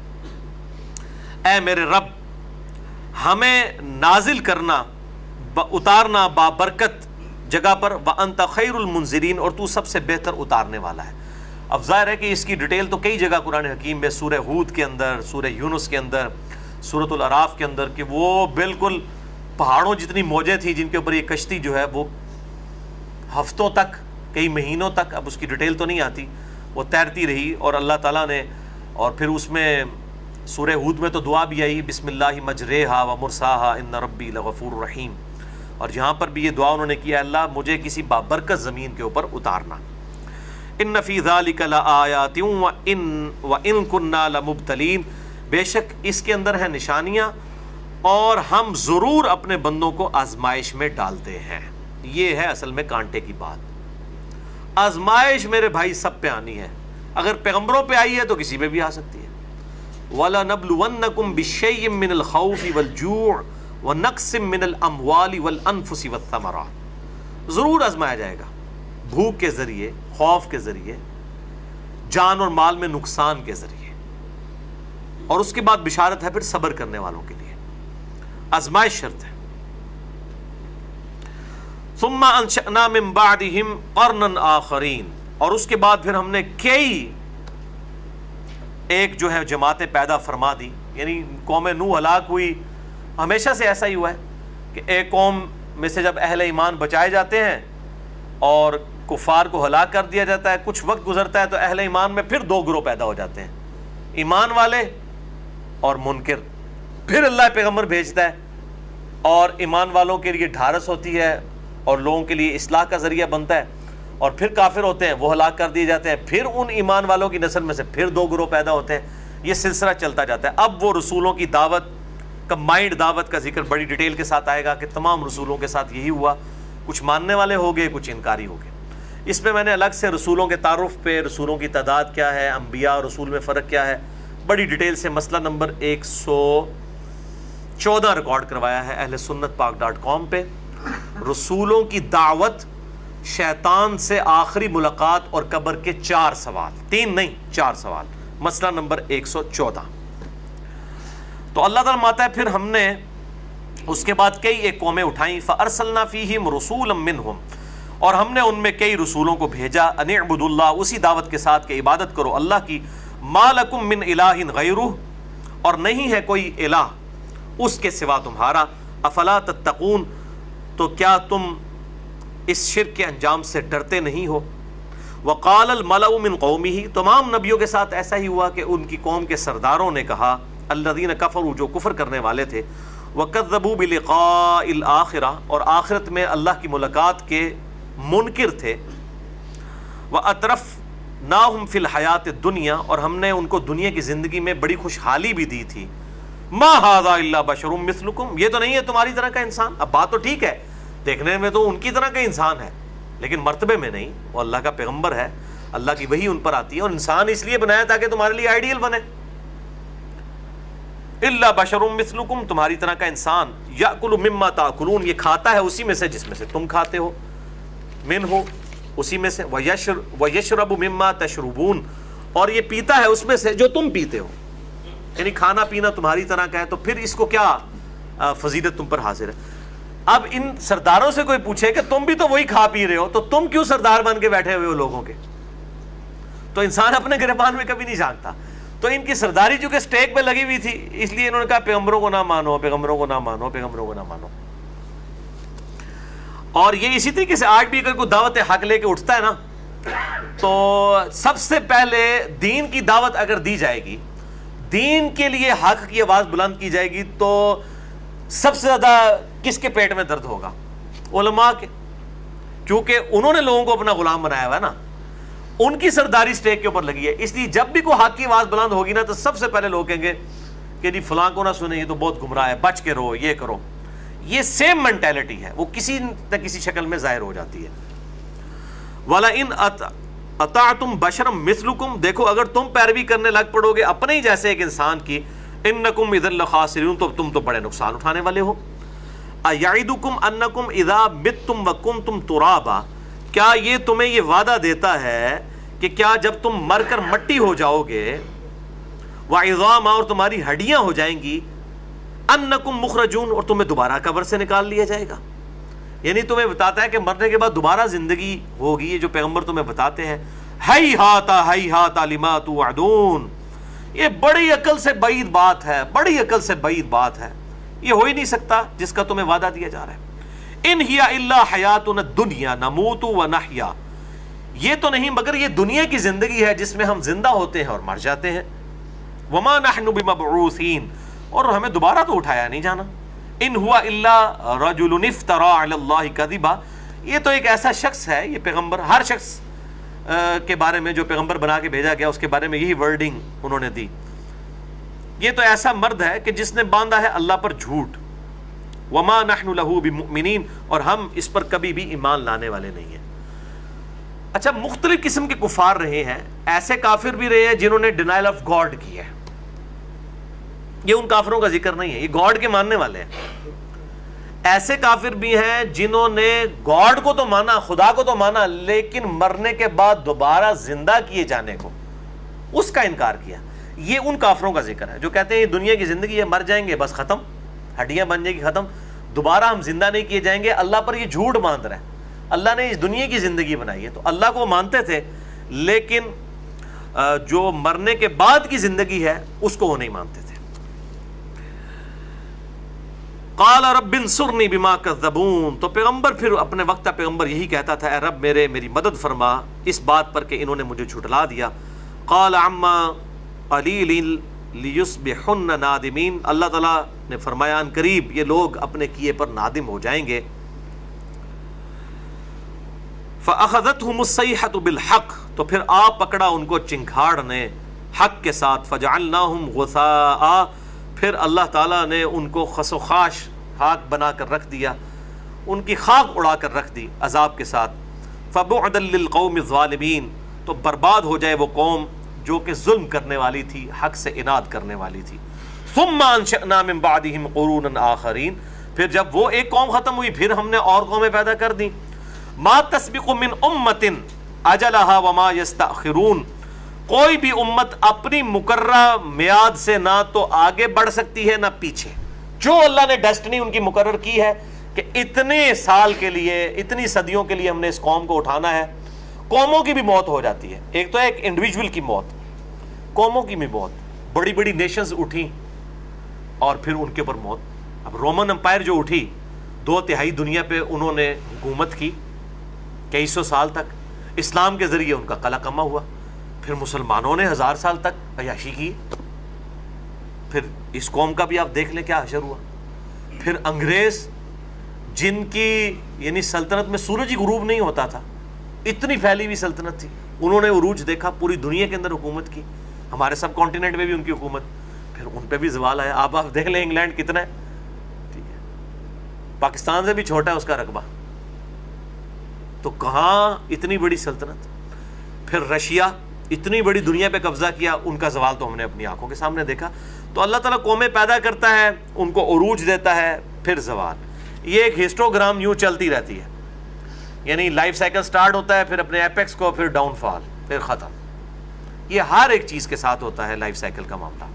اے میرے رب ہمیں نازل کرنا, اتارنا بابرکت جگہ پر, وانت خیر المنزلین, اور تو سب سے بہتر اتارنے والا ہے. اب ظاہر ہے کہ اس کی ڈیٹیل تو کئی جگہ قرآن حکیم میں, سورہ ہود کے اندر, سورہ یونس کے اندر, سورۃ الاعراف کے اندر, کہ وہ بالکل پہاڑوں جتنی موجیں تھیں جن کے اوپر یہ کشتی جو ہے وہ ہفتوں تک, کئی مہینوں تک, اب اس کی ڈیٹیل تو نہیں آتی, وہ تیرتی رہی. اور اللہ تعالیٰ نے, اور پھر اس میں سورہ ہود میں تو دعا بھی آئی, بسم اللہ مجریہا و مرساہا ان ربی لغفور رحیم, اور یہاں پر بھی یہ دعا انہوں نے کیا, اللہ مجھے کسی بابرکت زمین کے اوپر اتارنا. ان فی ذالک لآیات وان کنا لمبتلین, بے شک اس کے اندر ہے نشانیاں, اور ہم ضرور اپنے بندوں کو آزمائش میں ڈالتے ہیں. یہ ہے اصل میں کانٹے کی بات. آزمائش میرے بھائی سب پہ آنی ہے, اگر پیغمبروں پہ آئی ہے تو کسی پہ بھی آ سکتی ہے. وَلَنَبْلُوَنَّكُمْ بِشَيْءٍ مِّنَ الْخَوْفِ وَالْجُوعِ وَنَقْصٍ مِّنَ الْأَمْوَالِ وَالْأَنفُسِ وَالثَّمَرَاتِ, ضرور آزمایا جائے گا, بھوک کے ذریعے, خوف کے ذریعے, جان اور مال میں نقصان کے ذریعے, اور اس کے بعد بشارت ہے پھر صبر کرنے والوں کے لیے. آزمائش شرط ہے. ثم انشأنا من بعدهم قرنا آخرین, اور اس کے بعد پھر ہم نے کئی ایک جو ہے جماعتیں پیدا فرما دی. یعنی قوم نوح ہلاک ہوئی, ہمیشہ سے ایسا ہی ہوا ہے کہ ایک قوم میں سے جب اہل ایمان بچائے جاتے ہیں اور کفار کو ہلاک کر دیا جاتا ہے, کچھ وقت گزرتا ہے تو اہل ایمان میں پھر دو گروہ پیدا ہو جاتے ہیں, ایمان والے اور منکر. پھر اللہ پیغمبر بھیجتا ہے اور ایمان والوں کے لیے ڈھارس ہوتی ہے اور لوگوں کے لیے اصلاح کا ذریعہ بنتا ہے, اور پھر کافر ہوتے ہیں, وہ ہلاک کر دیے جاتے ہیں, پھر ان ایمان والوں کی نسل میں سے پھر دو گروہ پیدا ہوتے ہیں. یہ سلسلہ چلتا جاتا ہے. اب وہ رسولوں کی دعوت, کمبائنڈ دعوت کا ذکر بڑی ڈیٹیل کے ساتھ آئے گا کہ تمام رسولوں کے ساتھ یہی ہوا, کچھ ماننے والے ہو گئے, کچھ انکاری ہو گئے. اس میں میں نے الگ سے رسولوں کے تعارف پہ, رسولوں کی تعداد کیا ہے, انبیاء اور رسول میں فرق کیا ہے, بڑی ڈیٹیل سے مسئلہ نمبر 114 ریکارڈ کروایا ہے اہل سنت پاک.com پہ. رسولوں کی دعوت, شیطان سے آخری ملاقات اور قبر کے 4 سوال, 3 نہیں 4 سوال, مسئلہ نمبر 114. تو اللہ تعالیٰ ماتا ہے پھر ہم نے اس کے بعد کئی ایک قومیں اٹھائیں. فَأَرْسَلْنَا فِيهِمْ رُسُولًا مِّنْهُمْ, اور ہم نے ان میں کئی رسولوں کو بھیجا. أَنِ اعْبُدُوا اللَّهَ, اسی دعوت کے ساتھ کہ عبادت کرو اللہ کی. مَا لَكُم مِّنْ إِلَٰهٍ غَيْرُهُ, اور نہیں ہے کوئی الہ اس کے سوا تمہارا. أَفَلَا تَتَّقُونَ, تو کیا تم اس شرک کے انجام سے ڈرتے نہیں ہو. وَقَالَ الْمَلَأُ مِنْ قَوْمِهِ, تمام نبیوں کے ساتھ ایسا ہی ہوا کہ ان کی قوم کے سرداروں نے کہا, الذین کفروا, جو کفر کرنے والے تھے, وَكَذَّبُوا بِلِقَاءِ الْآخِرَةِ, اور آخرت میں اللہ کی ملاقات کے منکر تھے. وَأَتْرَفْنَاهُمْ فِي الْحَيَاةِ الدُّنْيَا, اور ہم نے ان کو دنیا کی زندگی میں بڑی خوشحالی بھی دی تھی. مَا هَذَا إِلَّا بَشَرٌ مِثْلُكُمْ, یہ تو نہیں ہے تمہاری طرح کا انسان. اب بات تو ٹھیک ہے, دیکھنے میں تو ان کی طرح کا انسان ہے, لیکن مرتبے میں نہیں. وہ اللہ کا پیغمبر ہے, اللہ کی وحی ان پر آتی ہے, اور انسان اس لیے بنایا تاکہ تمہارے لیے آئیڈیل بنے. الا بشر مثلکم, تمہاری طرح کا انسان. یاکل مما تاکلون, یہ کھاتا ہے اسی میں سے جس میں سے تم کھاتے ہو. من ہو, اسی میں سے. ویشرب مما تشربون, اور یہ پیتا ہے اس میں سے جو تم پیتے ہو. یعنی کھانا پینا تمہاری طرح کا ہے, تو پھر اس کو کیا فضیلت تم پر حاصل ہے. اب ان سرداروں سے کوئی پوچھے کہ تم بھی تو وہی کھا پی رہے ہو, تو تم کیوں سردار بن کے بیٹھے ہوئے ہو لوگوں کے. تو انسان اپنے گریبان میں کبھی نہیں جھانکتا. تو ان کی سرداری چونکہ سٹیک پہ لگی ہوئی تھی, اس لیے انہوں نے کہا پیغمبروں کو نہ مانو, پیغمبروں کو نہ مانو, پیغمبروں کو نہ مانو. اور یہ اسی طریقے سے آج بھی اگر کوئی دعوت حق لے کے اٹھتا ہے نا, تو سب سے پہلے دین کی دعوت اگر دی جائے گی، دین کے لیے حق کی آواز بلند کی جائے گی، تو سب سے زیادہ کس کے پیٹ میں درد ہوگا؟ علماء کے، کیونکہ انہوں نے لوگوں کو اپنا غلام بنایا ہوا ہے نا، ان کی سرداری سٹیک کے اوپر لگی ہے. اس لیے جب بھی کوئی حق کی آواز بلند ہوگی نا تو سب سے پہلے لوگ کہیں گے کہ جی فلاں کو نہ سنیں، یہ تو بہت گمراہ ہے، بچ کے رہو، یہ کرو. یہ سیم مینٹیلٹی ہے، وہ کسی نہ کسی شکل میں ظاہر ہو جاتی ہے. وَلَئِنْ أَطَعْتُمْ بَشَرًا مِثْلُكُمْ، دیکھو اگر تم پیروی کرنے لگ پڑو گے اپنے ہی جیسے ایک انسان کی، إِنَّكُمْ إِذًا لَخَاسِرُونَ، تو تم تو بڑے نقصان اٹھانے والے ہو. أَيَعِدُكُمْ أَنَّكُمْ إِذَا مِتْتُمْ وَكُنْتُمْ تُرَابًا، کیا یہ تمہیں یہ وعدہ دیتا ہے کہ کیا جب تم مر کر مٹی ہو جاؤ گے، وَعِظَامًا، اور تمہاری ہڈیاں ہو جائیں گی، أَنَّكُمْ مُخْرَجُونَ، اور تمہیں دوبارہ قبر سے نکال لیا جائے گا. یعنی تمہیں بتاتا ہے کہ مرنے کے بعد دوبارہ زندگی ہوگی. یہ جو پیغمبر تمہیں بتاتے ہیں، ہیہات لما توعدون، یہ بڑی عقل سے بعید بات ہے، بڑی عقل سے بعید بات ہے، یہ ہو ہی نہیں سکتا جس کا تمہیں وعدہ دیا جا رہا ہے. ان ہی الا حیاتنا الدنیا نموت ونحیا، یہ تو نہیں مگر یہ دنیا کی زندگی ہے جس میں ہم زندہ ہوتے ہیں اور مر جاتے ہیں. وما نحن بمبعوثین، اور ہمیں دوبارہ تو اٹھایا نہیں جانا. ان ہوا الا رجل افترى علی اللہ کذبا، یہ تو ایک ایسا شخص ہے، یہ پیغمبر، ہر شخص کے بارے میں جو پیغمبر بنا کے بھیجا گیا اس کے بارے میں یہی ورڈنگ انہوں نے دی. یہ تو ایسا مرد ہے کہ جس نے باندھا ہے اللہ پر جھوٹ. وما نحن له بمؤمنین، اور ہم اس پر کبھی بھی ایمان لانے والے نہیں ہیں. اچھا، مختلف قسم کے کفار رہے ہیں، ایسے کافر بھی رہے ہیں جنہوں نے ڈینائل آف گاڈ کی ہے. یہ ان کافروں کا ذکر نہیں ہے، یہ گاڈ کے ماننے والے ہیں. ایسے کافر بھی ہیں جنہوں نے گاڈ کو تو مانا، خدا کو تو مانا، لیکن مرنے کے بعد دوبارہ زندہ کیے جانے کو، اس کا انکار کیا. یہ ان کافروں کا ذکر ہے جو کہتے ہیں یہ دنیا کی زندگی ہے، مر جائیں گے بس ختم، ہڈیاں بن جائیں گی ختم، دوبارہ ہم زندہ نہیں کیے جائیں گے. اللہ پر یہ جھوٹ باندھ رہا ہے. اللہ نے اس دنیا کی زندگی بنائی ہے، تو اللہ کو مانتے تھے، لیکن جو مرنے کے بعد کی زندگی ہے اس کو وہ نہیں مانتے تھے. قال رب انصرنی بما کذبون، تو پیغمبر پھر اپنے وقت پیغمبر یہی کہتا تھا، اے رب میری مدد فرما اس بات پر کہ انہوں نے مجھے جھٹلا دیا. قال عما قلیل لیصبحن نادمین، اللہ تعالیٰ نے فرمایا ان قریب یہ لوگ اپنے کیے پر نادم ہو جائیں گے. فأخذتهم الصیحۃ بالحق، تو پھر آ پکڑا ان کو چنگھاڑ نے حق کے ساتھ. فجعلناہم غثاء، پھر اللہ تعالیٰ نے ان کو خس و خاش خاک بنا کر رکھ دیا، ان کی خاک اڑا کر رکھ دی عذاب کے ساتھ. فبعدا للقوم الظالمین، تو برباد ہو جائے وہ قوم جو کہ ظلم کرنے والی تھی، حق سے اناد کرنے والی تھی. ثم انشأنا من بعدهم قرونا آخرین، پھر جب وہ ایک قوم ختم ہوئی پھر ہم نے اور قومیں پیدا کر دی. ما تسبق من امت اجلها وما یستأخرون، کوئی بھی امت اپنی مقررہ میعاد سے نہ تو آگے بڑھ سکتی ہے نہ پیچھے. جو اللہ نے ڈیسٹنی ان کی مقرر کی ہے کہ اتنے سال کے لیے، اتنی صدیوں کے لیے ہم نے اس قوم کو اٹھانا ہے. قوموں کی بھی موت ہو جاتی ہے، ایک تو ایک انڈیویجول کی موت، قوموں کی بھی موت. بڑی بڑی نیشنز اٹھی اور پھر ان کے اوپر موت. اب رومن امپائر جو اٹھی، 2/3 دنیا پہ انہوں نے حکومت کی کئی سو سال تک، اسلام کے ذریعے ان کا قلع کما ہوا. پھر مسلمانوں نے 1000 سال تک عیاشی کی. پھر اس قوم کا بھی آپ دیکھ لیں کیا حشر ہوا. پھر انگریز جن کی یعنی سلطنت میں سورج ہی غروب نہیں ہوتا تھا، اتنی پھیلی ہوئی سلطنت تھی، انہوں نے عروج دیکھا، پوری دنیا کے اندر حکومت کی. ہمارے سب کانٹیننٹ میں بھی ان کی حکومت، پھر ان پہ بھی زوال آیا. آپ دیکھ لیں انگلینڈ کتنا ہے، ٹھیک ہے، پاکستان سے بھی چھوٹا ہے اس کا رقبہ، تو کہاں اتنی بڑی سلطنت. پھر رشیا، اتنی بڑی دنیا پہ قبضہ کیا، ان کا زوال تو ہم نے اپنی آنکھوں کے سامنے دیکھا. تو اللہ تعالیٰ قومیں پیدا کرتا ہے، ان کو عروج دیتا ہے، پھر زوال. یہ ایک ہسٹوگرام یوں چلتی رہتی ہے، یعنی لائف سائیکل سٹارٹ ہوتا ہے، پھر اپنے ایپیکس کو، پھر ڈاؤن فال، پھر ختم. یہ ہر ایک چیز کے ساتھ ہوتا ہے لائف سائیکل کا معاملہ.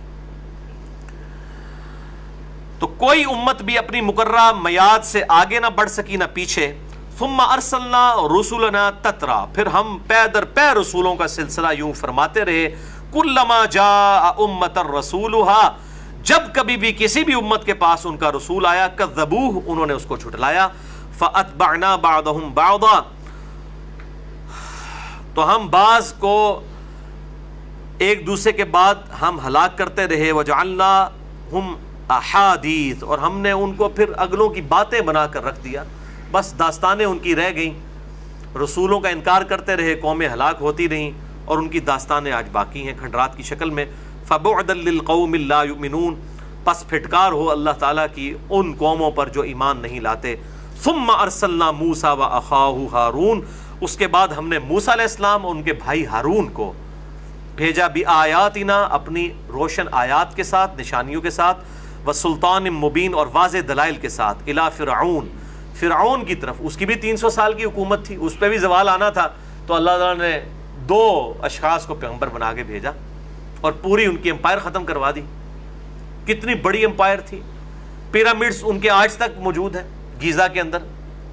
تو کوئی امت بھی اپنی مقررہ میعاد سے آگے نہ بڑھ سکی نہ پیچھے. ثم ارسلنا رسولنا تترا، پھر ہم پے در پے رسولوں کا سلسلہ یوں فرماتے رہے. کلما جاء امۃ رسولها، جب کبھی بھی کسی بھی امت کے پاس ان کا رسول آیا، کذبوہ، انہوں نے اس کو جھٹلایا. فاتبعنا بعضهم بعضا، تو ہم بعض کو ایک دوسرے کے بعد ہم ہلاک کرتے رہے، وجعلناہم احادیث، اور ہم نے ان کو پھر اگلوں کی باتیں بنا کر رکھ دیا، بس داستانیں ان کی رہ گئیں، رسولوں کا انکار کرتے رہے، قومیں ہلاک ہوتی رہیں، اور ان کی داستانیں آج باقی ہیں کھنڈرات کی شکل میں۔ فبعدا للقوم لا یؤمنون، پس پھٹکار ہو اللہ تعالیٰ کی ان قوموں پر جو ایمان نہیں لاتے۔ ثم ارسلنا موسیٰ واخاہ ہارون، اس کے بعد ہم نے موسیٰ علیہ السلام اور ان کے بھائی ہارون کو بھیجا بآیاتنا، اپنی روشن آیات کے ساتھ، نشانیوں کے ساتھ، وسلطان مبین، اور واضح دلائل کے ساتھ، الی فرعون، فرعون کی طرف۔ اس کی بھی 300 سال کی حکومت تھی، اس پہ بھی زوال آنا تھا، تو اللہ تعالیٰ نے 2 اشخاص کو پیغمبر بنا کے بھیجا اور پوری ان کی امپائر ختم کروا دی۔ کتنی بڑی امپائر تھی، پیرامڈز ان کے آج تک موجود ہیں گیزا کے اندر،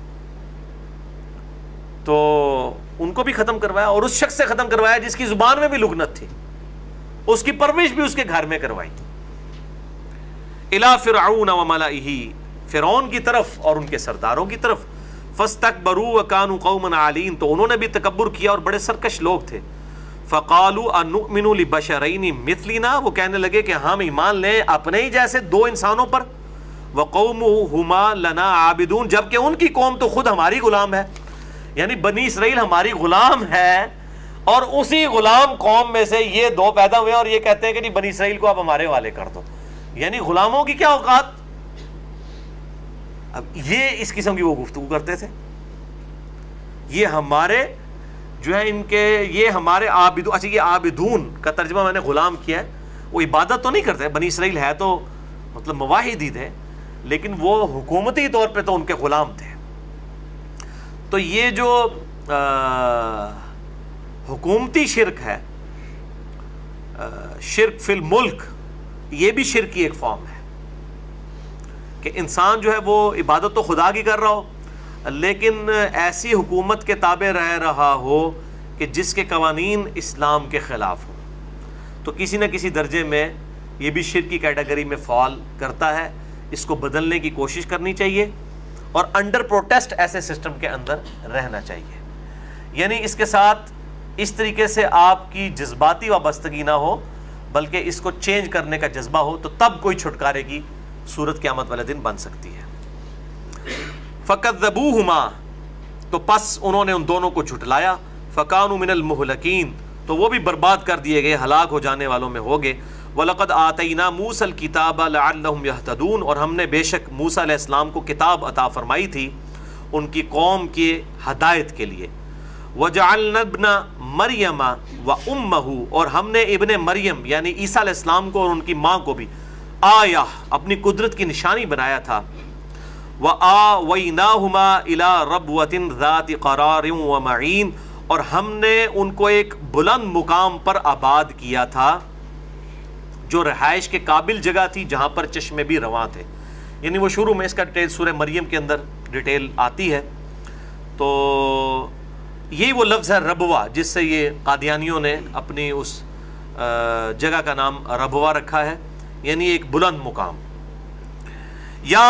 تو ان کو بھی ختم کروایا، اور اس شخص سے ختم کروایا جس کی زبان میں بھی لغنت تھی، اس کی پرورش بھی اس کے گھر میں کروائی۔ الی فرعون وملئہ، فرعون کی طرف اور ان کے سرداروں کی طرف۔ فاستکبروا وکانوا قوما عالین، تو انہوں نے بھی تکبر کیا اور بڑے سرکش لوگ تھے۔ فقالوا انؤمن لبشرین مثلنا، وہ کہنے لگے کہ ہم ایمان لیں اپنے ہی جیسے 2 انسانوں پر۔ وقومہما لنا عابدون، جبکہ ان کی قوم تو خود ہماری غلام ہے، یعنی بنی اسرائیل ہماری غلام ہے، اور اسی غلام قوم میں سے یہ 2 پیدا ہوئے ہیں، اور یہ کہتے ہیں کہ نہیں بنی اسرائیل کو آپ ہمارے حوالے کر دو، یعنی غلاموں کی کیا اوقات۔ اب یہ اس قسم کی وہ گفتگو کرتے تھے، یہ ہمارے جو ہے ان کے، یہ ہمارے عابدون، اچھا یہ عابدون کا ترجمہ میں نے غلام کیا ہے، وہ عبادت تو نہیں کرتے، بنی اسرائیل ہے تو مطلب موحد ہی تھے، لیکن وہ حکومتی طور پہ تو ان کے غلام تھے۔ تو یہ جو حکومتی شرک ہے، شرک فی الملک، یہ بھی شرک کی ایک فارم ہے کہ انسان جو ہے وہ عبادت تو خدا کی کر رہا ہو، لیکن ایسی حکومت کے تابع رہ رہا ہو کہ جس کے قوانین اسلام کے خلاف ہوں، تو کسی نہ کسی درجے میں یہ بھی شرک کی کیٹیگری میں فال کرتا ہے۔ اس کو بدلنے کی کوشش کرنی چاہیے، اور انڈر پروٹیسٹ ایسے سسٹم کے اندر رہنا چاہیے، یعنی اس کے ساتھ اس طریقے سے آپ کی جذباتی وابستگی نہ ہو، بلکہ اس کو چینج کرنے کا جذبہ ہو، تو تب کوئی چھٹکارے کی صورت قیامت والے دن بن سکتی ہے۔ فَكَذَّبُوهُمَا، تو پس انہوں نے ان دونوں کو جھٹلایا، فَكَانُوا مِنَ الْمُهْلَكِينَ، تو وہ بھی برباد کر دیے گئے، ہلاک ہو جانے والوں میں ہو گئے۔ وَلَقَدْ آتَيْنَا مُوسَى الْكِتَابَ لَعَلَّهُمْ يَهْتَدُونَ، اور ہم نے بے شک موسیٰ علیہ السلام کو کتاب عطا فرمائی تھی ان کی قوم کی ہدایت کے لیے۔ وَجَعَلْنَا ابْنَ مَرْيَمَ وَأُمَّهُ، اور ہم نے ابن مریم یعنی عیسیٰ علیہ السلام کو اور ان کی ماں کو بھی آیا، اپنی قدرت کی نشانی بنایا تھا۔ وَآوَيْنَاهُمَا إِلَىٰ رَبْوَةٍ ذَاتِ قَرَارٍ وَمَعِينٍ، اور ہم نے ان کو ایک بلند مقام پر آباد کیا تھا، جو رہائش کے قابل جگہ تھی، جہاں پر چشمے بھی رواں تھے۔ یعنی وہ شروع میں اس کا ڈیٹیل سورہ مریم کے اندر ڈیٹیل آتی ہے، تو یہی وہ لفظ ہے ربوہ، جس سے یہ قادیانیوں نے اپنی اس جگہ کا نام ربوہ رکھا ہے، یعنی ایک بلند مقام۔ یا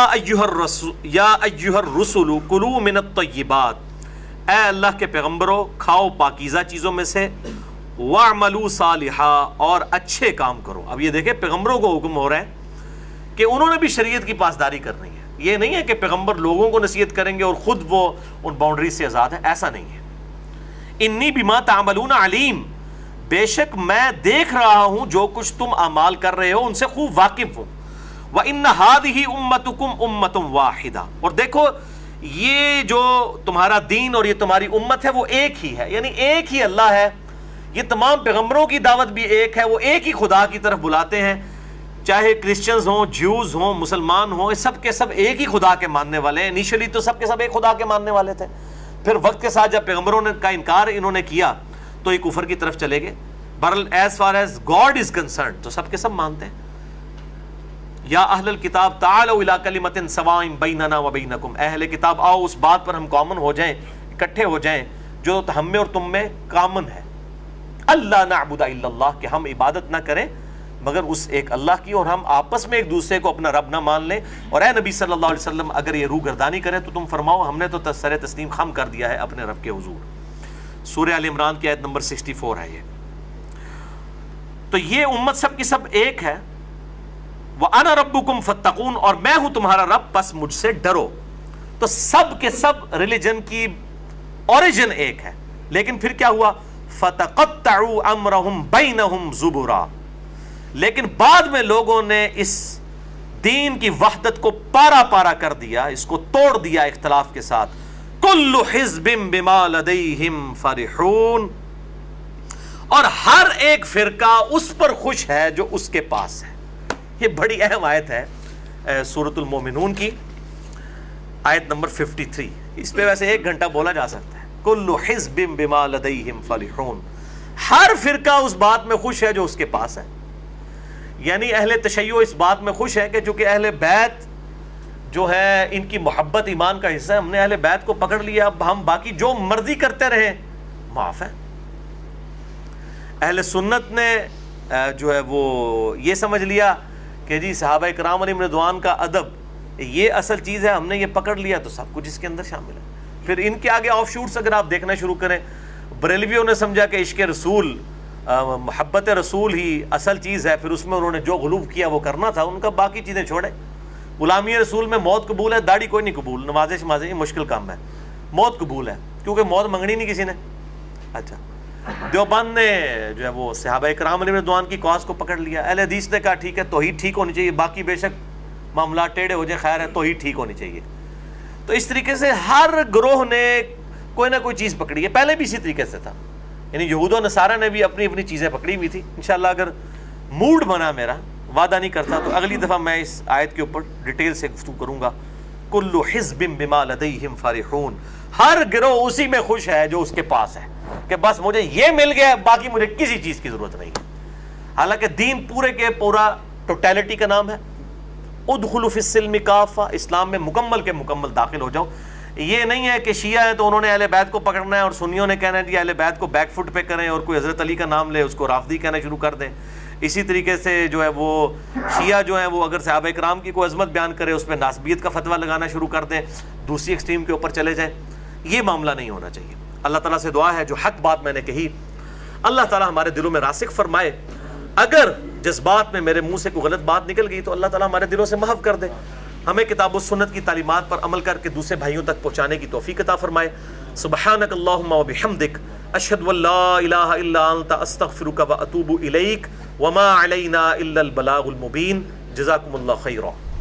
ایھا الرسل کلوا من الطیبات، اے اللہ کے پیغمبروں کھاؤ پاکیزہ چیزوں میں سے، وَاعْمَلُوا صَالِحًا، اور اچھے کام کرو۔ اب یہ دیکھیں پیغمبروں کو حکم ہو رہا ہے کہ انہوں نے بھی شریعت کی پاسداری کرنی ہے، یہ نہیں ہے کہ پیغمبر لوگوں کو نصیحت کریں گے اور خود وہ ان باؤنڈریز سے آزاد ہے، ایسا نہیں ہے۔ انی بما تعملون علیم، بے شک میں دیکھ رہا ہوں جو کچھ تم اعمال کر رہے ہو، ان سے خوب واقف ہوں۔ وَإِنَّ هَٰذِهِ أُمَّتُكُمْ أُمَّةٌ وَاحِدَةٌ، اور دیکھو یہ جو تمہارا دین اور یہ تمہاری امت ہے وہ ایک ہی ہے، یعنی ایک ہی اللہ ہے۔ یہ تمام پیغمبروں کی دعوت بھی ایک ہے، وہ ایک ہی خدا کی طرف بلاتے ہیں، چاہے کرسچنز ہوں، جیوز ہوں، مسلمان ہوں، سب کے سب ایک ہی خدا کے ماننے والے ہیں۔ انیشلی تو سب کے سب ایک خدا کے ماننے والے تھے، پھر وقت کے ساتھ جب پیغمبروں نے کا انکار انہوں نے کیا تو یہ کفر کی طرف چلے گئے۔ بہرحال as far as God is concerned تو سب کے سب مانتے ہیں۔ یا اہل الکتاب تعالوا الی کلمۃ سواء بیننا وبینکم، اہل کتاب آؤ اس بات پر ہم کامن ہو جائیں، اکٹھے ہو جائیں جو ہم میں اور تم میں کامن ہے۔ اللہ نعبد الا اللہ، کہ ہم عبادت نہ کریں مگر اس ایک اللہ کی، اور ہم آپس میں ایک دوسرے کو اپنا رب نہ مان لیں۔ اور اے نبی صلی اللہ علیہ وسلم اگر یہ روح گردانی کریں تو تم فرماؤ ہم نے تو سر تسلیم خم کر دیا ہے اپنے رب کے حضور۔ سورہ آل عمران کی آیت نمبر 64 ہے یہ. تو یہ امت سب کی سب ایک ہے. وَأَنَا رَبُّكُمْ فَاتَّقُونَ، اور میں ہوں تمہارا رب پس مجھ سے ڈرو. تو سب کے سب ریلیجن کی اوریجن ایک ہے، لیکن پھر کیا ہوا؟ فَتَقَطَّعُوا أَمْرَهُمْ بَيْنَهُمْ زُبُرًا، لیکن بعد میں لوگوں نے اس دین کی وحدت کو پارا پارا کر دیا، اس کو توڑ دیا اختلاف کے ساتھ. کل حزب بما لدیہم فرحون، اور ہر ایک فرقہ اس پر خوش ہے جو اس کے پاس ہے. یہ بڑی اہم آیت ہے سورۃ المومنون کی، آیت نمبر 53. اس پہ ویسے 1 گھنٹہ بولا جا سکتا ہے. کل حزب بما لدیہم فرحون، ہر فرقہ اس بات میں خوش ہے جو اس کے پاس ہے. یعنی اہل تشیع اس بات میں خوش ہے کہ چونکہ اہل بیت جو ہے ان کی محبت ایمان کا حصہ ہے، ہم نے اہل بیت کو پکڑ لیا، اب ہم باقی جو مرضی کرتے رہیں معاف ہے. اہل سنت نے جو ہے وہ یہ سمجھ لیا کہ جی صحابہ کرام علیہم رضوان کا ادب یہ اصل چیز ہے، ہم نے یہ پکڑ لیا تو سب کچھ اس کے اندر شامل ہے. پھر ان کے آگے آف شوٹس اگر آپ دیکھنا شروع کریں، بریلویوں نے سمجھا کہ عشق رسول، محبت رسول ہی اصل چیز ہے، پھر اس میں انہوں نے جو غلو کیا وہ کرنا تھا ان کا، باقی چیزیں چھوڑے. غلامی رسول میں موت قبول ہے، داڑھی کوئی نہیں قبول، نمازیں شمازیں یہ مشکل کام ہے. موت قبول ہے کیونکہ موت منگنی نہیں کسی نے. اچھا، دیوبند نے جو ہے وہ صحابہ کرام علیہ رضوان کی کاز کو پکڑ لیا. اہل حدیث نے کہا ٹھیک ہے توحید ٹھیک ہونی چاہیے، باقی بے شک معاملات ٹیڑھے ہو جائیں خیر ہے، توحید ٹھیک ہونی چاہیے. تو اس طریقے سے ہر گروہ نے کوئی نہ کوئی چیز پکڑی ہے. پہلے بھی اسی طریقے سے تھا، یعنی یہود و نصارہ نے بھی اپنی اپنی چیزیں پکڑی ہوئی تھی. انشاءاللہ اگر موڈ بنا، میرا وعدہ نہیں کرتا، تو اگلی دفعہ میں اس آیت کے اوپر ڈیٹیل سے گفتگو کروں گا. کل حزب بما لدیہم فرحون، ہر گروہ اسی میں خوش ہے جو اس کے پاس ہے، کہ بس مجھے یہ مل گیا، باقی مجھے کسی چیز کی ضرورت نہیں. حالانکہ دین پورے کے پورا ٹوٹیلٹی کا نام ہے. ادخلوا فی السلم کافہ، اسلام میں مکمل کے مکمل داخل ہو جاؤ. یہ نہیں ہے کہ شیعہ ہیں تو انہوں نے اہل بیت کو پکڑنا ہے اور سنیوں نے کہنا ہے کہ اہل بیت کو بیک فٹ پہ کریں، اور کوئی حضرت علی کا نام لے اس کو رافضی کہنا شروع کر دیں. اسی طریقے سے جو ہے وہ شیعہ جو ہیں وہ اگر صحابہ کرام کی کوئی عظمت بیان کرے اس پہ ناسبیت کا فتویٰ لگانا شروع کر دیں، دوسری ایکسٹریم کے اوپر چلے جائیں. یہ معاملہ نہیں ہونا چاہیے. اللہ تعالیٰ سے دعا ہے جو حق بات میں نے کہی اللہ تعالیٰ ہمارے دلوں میں راسخ فرمائے. اگر جذبات میں میرے منہ سے کوئی غلط بات نکل گئی تو اللہ تعالیٰ ہمارے دلوں سے محو کر دے. ہمیں کتاب و سنت کی تعلیمات پر عمل کر کے دوسرے بھائیوں تک پہنچانے کی توفیق عطا فرمائے. سبحانک اللہم و بحمدک، اشہد ان لا الہ الا انت، استغفرک و اتوب الیک، وما علینا الا البلاغ المبین. جزاکم اللہ خیرا.